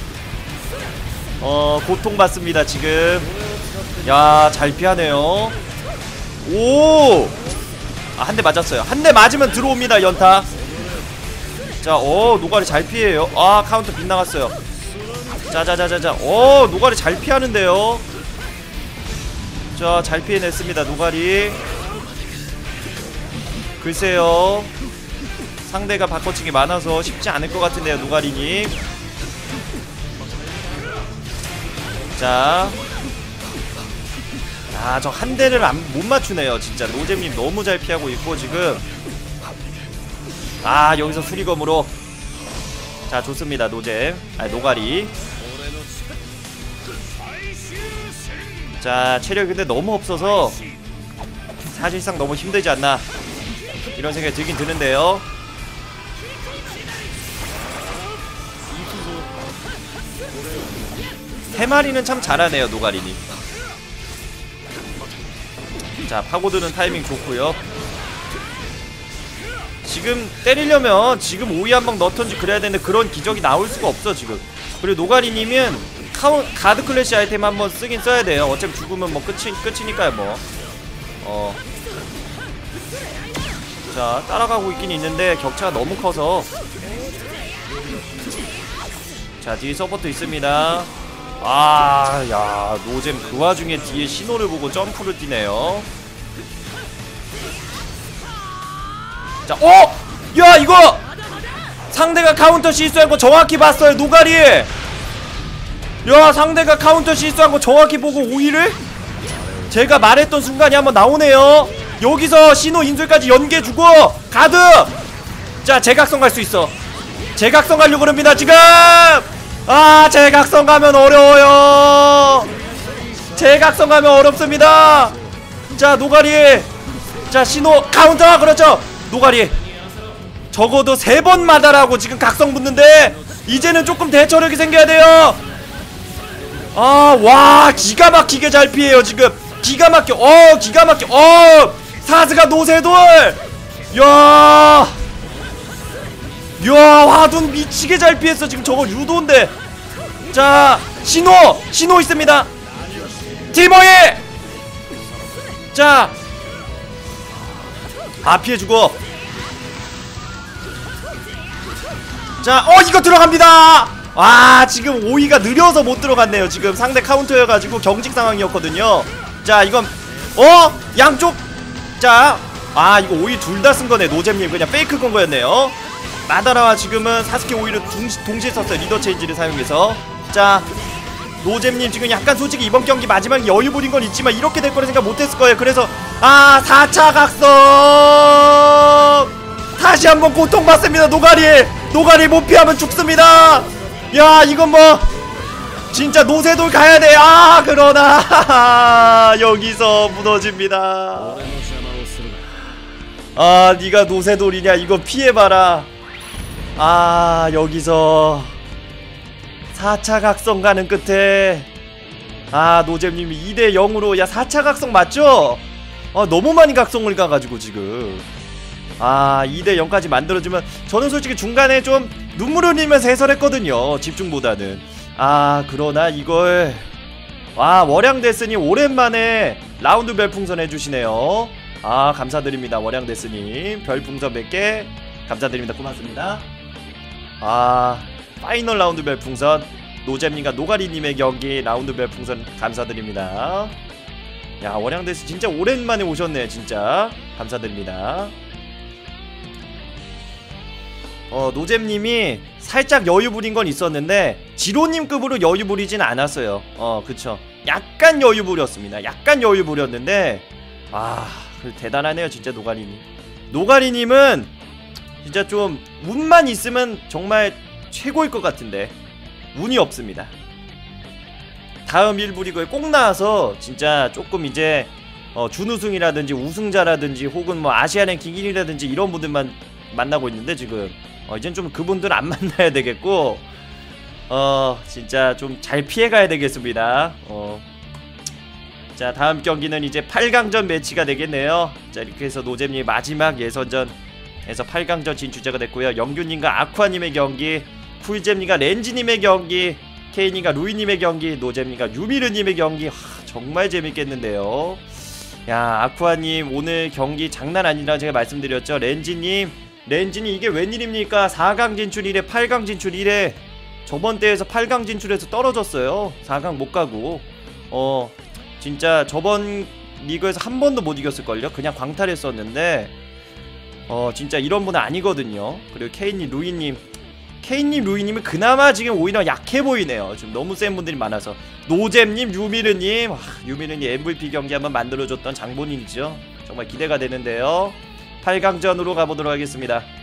어 고통받습니다 지금. 야 잘 피하네요. 오! 아 한 대 맞았어요. 한 대 맞으면 들어옵니다 연타. 자 어 노가리 잘 피해요. 아 카운터 빗나갔어요. 자자자자자 어 노가리 잘 피하는데요. 자 잘 피해냈습니다 노가리. 글쎄요 상대가 바꿔치기 많아서 쉽지 않을 것 같은데요 노가리님. 자 아 저 한 대를 안, 못 맞추네요 진짜. 노잼님 너무 잘 피하고 있고 지금. 아 여기서 수리검으로. 자 좋습니다 노잼 아니 노가리. 자 체력이 근데 너무 없어서 사실상 너무 힘들지 않나 이런 생각이 들긴 드는데요. 해마리는 참 잘하네요 노가리님. 자 파고드는 타이밍 좋고요. 지금 때리려면 지금 오이 한방 넣던지 그래야 되는데 그런 기적이 나올 수가 없어 지금. 그리고 노가리님은 카운, 가드 클래시 아이템 한번 쓰긴 써야 돼요. 어차피 죽으면 뭐 끝이, 끝이니까요 뭐. 어. 자 따라가고 있긴 있는데 격차가 너무 커서. 자 뒤에 서포트 있습니다. 아 야 노잼 그 와중에 뒤에 신호를 보고 점프를 뛰네요. 자 어! 야 이거! 상대가 카운터 실수한 거 정확히 봤어요 노가리. 야 상대가 카운터 실수한 거 정확히 보고 오이를 제가 말했던 순간이 한번 나오네요. 여기서 신호 인술까지 연계주고 가드! 자 제각성 갈 수 있어. 제각성 가려고 그럽니다 지금. 아 제각성 가면 어려워요. 제각성 가면 어렵습니다. 자 노가리. 자 신호 카운터. 그렇죠. 노가리 적어도 세 번 맞아라고 지금 각성 붙는데 이제는 조금 대처력이 생겨야 돼요. 아 와 기가 막히게 잘 피해요 지금. 기가 막혀. 어 기가 막혀. 어 사스가 노세돌. 야 야 화둔 미치게 잘 피했어 지금. 저거 유도인데. 자 신호 신호 있습니다. 티모이. 자 아 피해주고. 자 어 이거 들어갑니다. 아 지금 오이가 느려서 못 들어갔네요. 지금 상대 카운터여가지고 경직 상황이었거든요. 자 이건 어 양쪽. 자 아 이거 오이 둘 다 쓴거네. 노잼님 그냥 페이크 건 거였네요. 마다라와 지금은 사스케 오이를 동시, 동시에 썼어요. 리더 체인지를 사용해서. 자 노잼님 지금 약간 솔직히 이번 경기 마지막 여유 부린 건 있지만 이렇게 될 거라 생각 못했을 거예요. 그래서 아 사 차 각성 다시 한번 고통받습니다. 노가리 노가리 못 피하면 죽습니다. 야 이건 뭐 진짜 노세돌 가야돼. 아 그러나 여기서 무너집니다. 아 니가 노세돌이냐 이거 피해봐라. 아 여기서 사 차 각성 가는 끝에 아 노잼님이 이 대 영으로 야 사 차 각성 맞죠? 아 너무 많이 각성을 가가지고 지금 아 이 대 영까지 만들어주면 저는 솔직히 중간에 좀 눈물 흘리면서 해설했거든요. 집중보다는. 아 그러나 이걸 와 월양데스님 오랜만에 라운드 별풍선 해주시네요. 아 감사드립니다. 월양데스님 별풍선 몇 개 감사드립니다. 고맙습니다. 아 파이널 라운드 별풍선 노잼님과 노가리님의 경기 라운드 별풍선 감사드립니다. 야 월양데스 진짜 오랜만에 오셨네요. 진짜 감사드립니다. 어 노잼님이 살짝 여유 부린 건 있었는데 지로님급으로 여유 부리진 않았어요. 어 그쵸. 약간 여유 부렸습니다. 약간 여유 부렸는데 아 대단하네요 진짜 노가리님. 노가리님은 진짜 좀 운만 있으면 정말 최고일 것 같은데 운이 없습니다. 다음 일 부 리그에 꼭 나와서 진짜 조금 이제 어, 준우승이라든지 우승자라든지 혹은 뭐 아시아 랭킹 일 위라든지 이런 분들만 만나고 있는데 지금 어, 이젠 좀 그분들 안 만나야 되겠고 어 진짜 좀 잘 피해가야 되겠습니다. 어. 자 다음 경기는 이제 팔 강전 매치가 되겠네요. 자 이렇게 해서 노잼님 마지막 예선전에서 팔 강전 진출자가 됐고요. 영규님과 아쿠아님의 경기, 쿨잼님과 렌지님의 경기, 케이님과 루이님의 경기, 노잼님과 유미르님의 경기. 하, 정말 재밌겠는데요. 야 아쿠아님 오늘 경기 장난 아니라 제가 말씀드렸죠. 렌지님 렌지님 이게 웬일입니까? 사 강 진출 이래 팔 강 진출 이래 저번 대회에서 팔 강 진출해서 떨어졌어요. 사 강 못가고 어 진짜 저번 리그에서 한 번도 못 이겼을걸요. 그냥 광탈했었는데 어 진짜 이런 분은 아니거든요. 그리고 케이님 루이님 케이님 루이님은 그나마 지금 오히려 약해 보이네요. 지금 너무 센 분들이 많아서. 노잼님 유미르님 아, 유미르님 엠브이피 경기 한번 만들어줬던 장본인이죠. 정말 기대가 되는데요. 팔 강전으로 가보도록 하겠습니다.